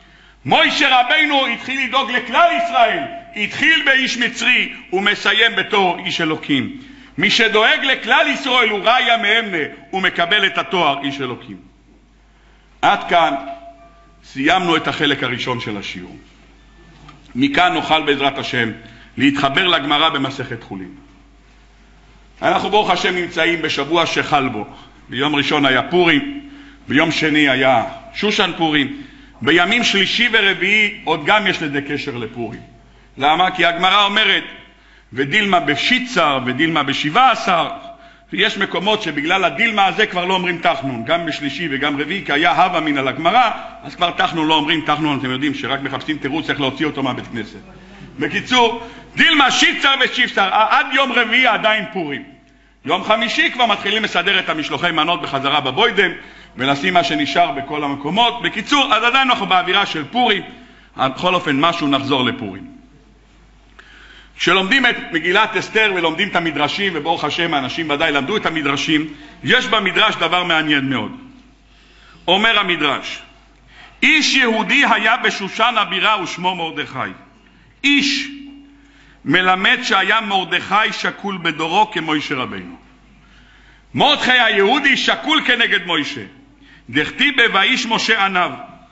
משה רבינו התחיל לדאוג לכלל ישראל, התחיל באיש מצרי ומסיים בתור איש אלוקים. מי שדואג לכלל ישראל הוא ראיה מהמנה, הוא מקבל את התואר איש אלוקים. עד כאן סיימנו את החלק הראשון של השיעור. מכאן נוכל בעזרת השם להתחבר לגמרא במסכת חולין. אנחנו ברוך השם נמצאים בשבוע שחל בו. ביום ראשון היה פורים, ביום שני היה שושן פורים, בימים שלישי ורביעי עוד גם יש לזה קשר לפורים. למה? כי הגמרא אומרת ודילמה בשיצר ודילמה ב17, ויש מקומות שבגלל הדילמה הזה כבר לא אומרים תחנון, גם בשלישי וגם רביעי, כי היה הווה מן על הגמרא, אז כבר תחנון לא אומרים. תחנון אתם יודעים שרק מחפשים תירוץ איך להוציא אותו מהבית כנסת. בקיצור, דילמה שיצר ושיפסר, עד יום רביעי עדיין פורים. יום חמישי כבר מתחילים לסדר את המשלוחי מנות בחזרה בבוידם, ולשים מה שנשאר בכל המקומות. בקיצור, אז עדיין אנחנו באווירה של פורים. בכל אופן משהו נחזור לפורים. כשלומדים את מגילת אסתר ולומדים את המדרשים, וברוך השם האנשים ודאי למדו את המדרשים, יש במדרש דבר מעניין מאוד. אומר המדרש, איש יהודי היה בשושן הבירה ושמו מרדכי. איש מלמד שהיה מרדכי שקול בדורו כמוישה רבינו. מרדכי היהודי שקול כנגד מוישה. דכתיב ואיש משה עניו.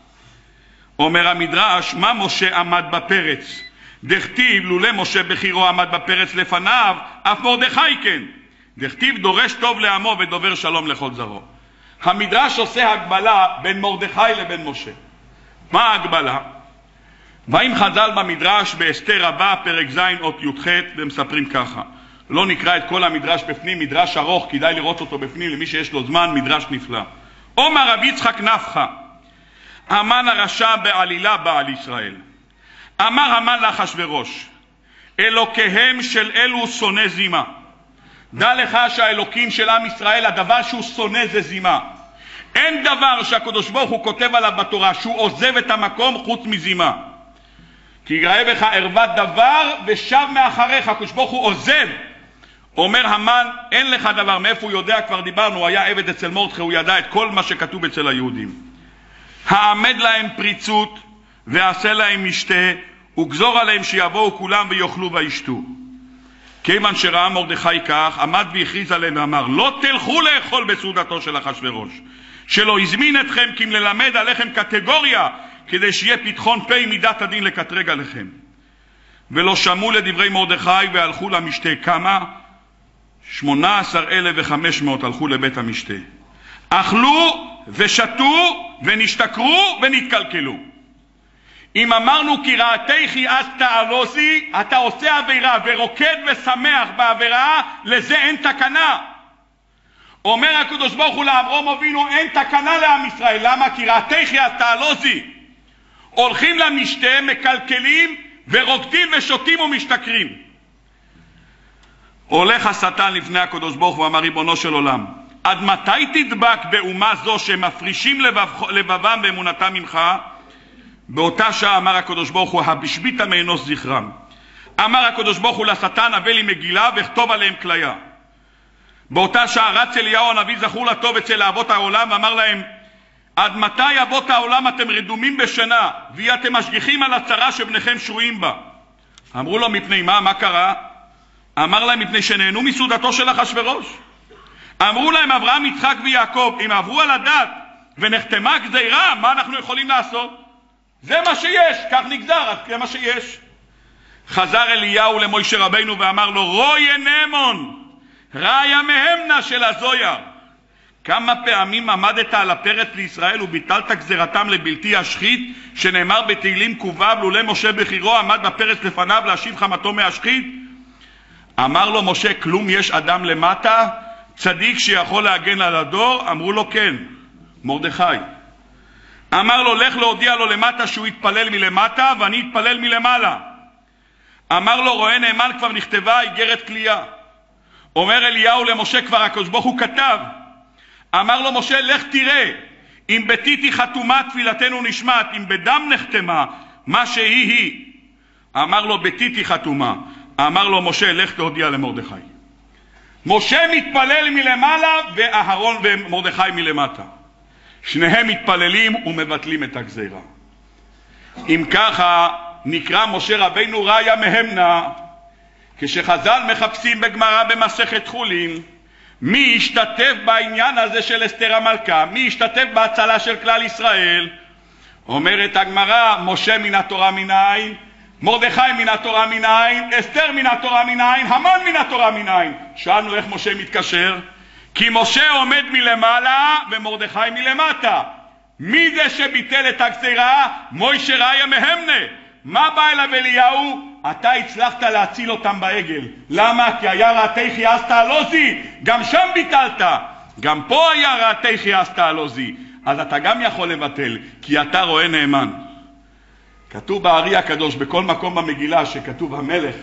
אומר המדרש, מה משה עמד בפרץ? דכתיב לולא משה בחירו עמד בפרץ לפניו, אף מרדכי כן. דכתיב דורש טוב לעמו ודובר שלום לכל זרעו. המדרש עושה הגבלה בין מרדכי לבין משה. מה ההגבלה? באים חז"ל במדרש באסתר רבה פרק ז' אות י"ח ומספרים ככה. לא נקרא את כל המדרש בפנים, מדרש ארוך, כדאי לראות אותו בפנים למי שיש לו זמן, מדרש נפלא. אומר רבי יצחק נפחא, המן הרשע בעלילה בעל ישראל. אמר המן לאחשוורוש, אלוקיהם של אלו שונא זימה. דע לך שהאלוקים של עם ישראל, הדבר שהוא שונא זה זימה. אין דבר שהקדוש ברוך הוא כותב עליו בתורה שהוא עוזב את המקום חוץ מזימה. כי יראה בך ערוות דבר ושב מאחריך. הקדוש ברוך הוא עוזב. אומר המן, אין לך דבר. מאיפה הוא יודע? כבר דיברנו, הוא היה עבד אצל מרדכי, הוא ידע את כל מה שכתוב אצל היהודים. העמד להם פריצות ועשה להם משתה, וגזור עליהם שיבואו כולם ויאכלו וישתו. כיוון שראה מרדכי כך, עמד והכריז עליהם ואמר, לא תלכו לאכול בסעודתו של אחשוורוש, שלא הזמין אתכם כי אם ללמד עליכם קטגוריה, כדי שיהיה פתחון פה עם מידת הדין לקטרג עליכם. ולא שמעו לדברי מרדכי והלכו למשתה. כמה? 18,500 הלכו לבית המשתה. אכלו ושתו ונשתכרו ונתקלקלו. אם אמרנו כי ראתיכי אז תעלוזי, אתה עושה עבירה ורוקד ושמח בעבירה, לזה אין תקנה. אומר הקדוש ברוך הוא לאברהם אבינו, אין תקנה לעם ישראל. למה? כי ראתיכי אז תעלוזי. הולכים למשתה, מקלקלים ורוקדים ושותים ומשתכרים. הולך השטן לפני הקדוש ברוך הוא, אמר ריבונו של עולם, עד מתי תדבק באומה זו שמפרישים לבבם באמונתם ממך? באותה שעה אמר הקדוש ברוך הוא, הבשביתה מאנוס זכרם. אמר הקדוש ברוך הוא לשטן, הבא לי מגילה וכתוב עליהם כליה. באותה שעה רץ אליהו הנביא זכור לטוב אצל אבות העולם ואמר להם, עד מתי אבות העולם אתם רדומים בשינה ואתם משגיחים על הצרה שבניכם שרויים בה? אמרו לו, מפני מה קרה? אמר להם, מפני שנהנו מסעודתו של אחשוורוש. אמרו להם, אברהם, יצחק ויעקב, אם עברו על הדת ונחתמה גזירה, מה אנחנו יכולים לעשות? זה מה שיש, כך נגזר, זה מה שיש. חזר אליהו למוישה רבינו ואמר לו, רואי נמון, ראיה מהמנה של הזויר. כמה פעמים עמדת על הפרץ לישראל וביטלת גזירתם לבלתי השחית, שנאמר בתהילים קובב, לולא משה בחירו עמד בפרץ לפניו להשיב חמתו מהשחית? אמר לו משה, כלום יש אדם למטה, צדיק שיכול להגן על הדור? אמרו לו, כן, מרדכי. אמר לו, לך להודיע לו למטה שהוא יתפלל מלמטה ואני יתפלל מלמעלה. אמר לו, רואה נאמן, כבר נכתבה איגרת כלייה. אומר אליהו למשה, כבר הקדוש ברוך הוא כתב. אמר לו משה, לך תראה, אם ביתי חתומה תפילתנו נשמעת, אם בדם נחתמה, מה שהיא היא. אמר לו, ביתי חתומה. אמר לו משה, לך תודיע למרדכי. משה מתפלל מלמעלה ואהרון ומרדכי מלמטה. שניהם מתפללים ומבטלים את הגזירה. אם ככה נקרא משה רבינו ראיה מהמנה. כשחז"ל מחפשים בגמרא במסכת חולין, מי ישתתף בעניין הזה של אסתר המלכה, מי ישתתף בהצלה של כלל ישראל? אומרת הגמרא, משה מן התורה מנין? מרדכי מן התורה מנין, אסתר מן התורה מנין, המן מן התורה מנין. שאלנו איך משה מתקשר? כי משה עומד מלמעלה ומרדכי מלמטה. מי זה שביטל את הגזירה? מוישה ראיה מהמנה. מה בא אליו אליהו? אתה הצלחת להציל אותם בעגל. למה? כי היה ראתי חייסת הלוזי, גם שם ביטלת. גם פה היה ראתי חייסת הלוזי. אז אתה גם יכול לבטל, כי אתה רואה נאמן. כתוב בארי הקדוש, בכל מקום במגילה שכתוב המלך,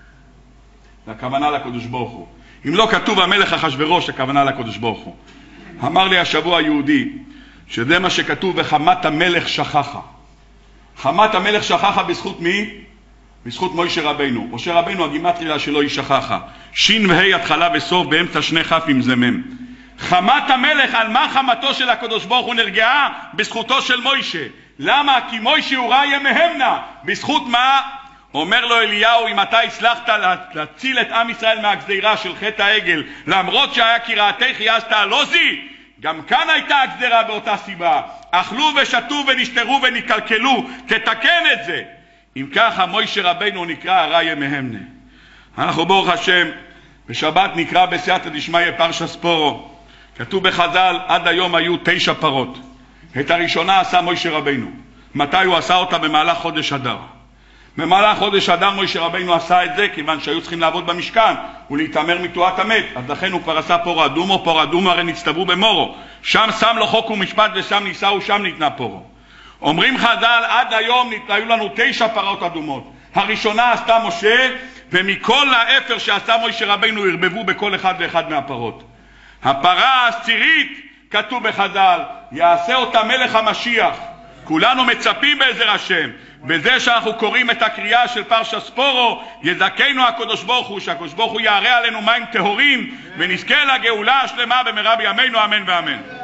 הכוונה לקדוש ברוך הוא. אם לא כתוב המלך אחשוורוש, הכוונה לקדוש ברוך הוא. אמר לי השבוע יהודי, שזה מה שכתוב, וחמת המלך שכחה. חמת המלך שכחה בזכות מי? בזכות מוישה רבינו. משה רבינו, הגימטריה שלו היא שכחה. שין והי התחלה וסוף, באמצע שני חפים זה מם. חמת המלך, על מה חמתו של הקדוש ברוך הוא נרגעה? בזכותו של מוישה. למה? כי מוישה הוא ראיה מהמנה. בזכות מה? אומר לו אליהו, אם אתה הצלחת להציל את עם ישראל מהגזירה של חטא העגל, למרות שהיה כי ראתי חייסת הלוזי, גם כאן הייתה הגזירה באותה סיבה. אכלו ושתו ונשתרו ונקלקלו, תתקן את זה. אם ככה מוישה רבינו נקרא ראיה מהמנה. אנחנו ברוך השם בשבת נקרא בסייעתא דשמיא פרשת ספורו. כתוב בחז"ל, עד היום היו 9 פרות. את הראשונה עשה מוישה רבינו. מתי הוא עשה אותה? במהלך חודש אדר. במהלך חודש אדר מוישה רבינו עשה את זה, כיוון שהיו צריכים לעבוד במשכן ולהתאמר מתועת המת. אז לכן הוא כבר עשה פורו אדומו. פורו אדומו הרי נצטוו במורו. שם שם לו חוק ומשפט ושם ניסה ושם ניתנה פורו. אומרים חז"ל, עד היום היו לנו 9 פרות אדומות. הראשונה עשתה משה, ומכל האפר שעשה מוישה רבינו הרבבו בכל אחד ואחד מהפרות. הפרה העשירית, כתוב בחז"ל, יעשה אותה מלך המשיח. כולנו מצפים בעזר השם, בזה שאנחנו קוראים את הקריאה של פרשת ספורו, יזכנו הקדוש ברוך הוא, שהקדוש ברוך הוא יערה עלינו מים טהורים, ונזכה לגאולה השלמה במהרה בימינו, אמן ואמן.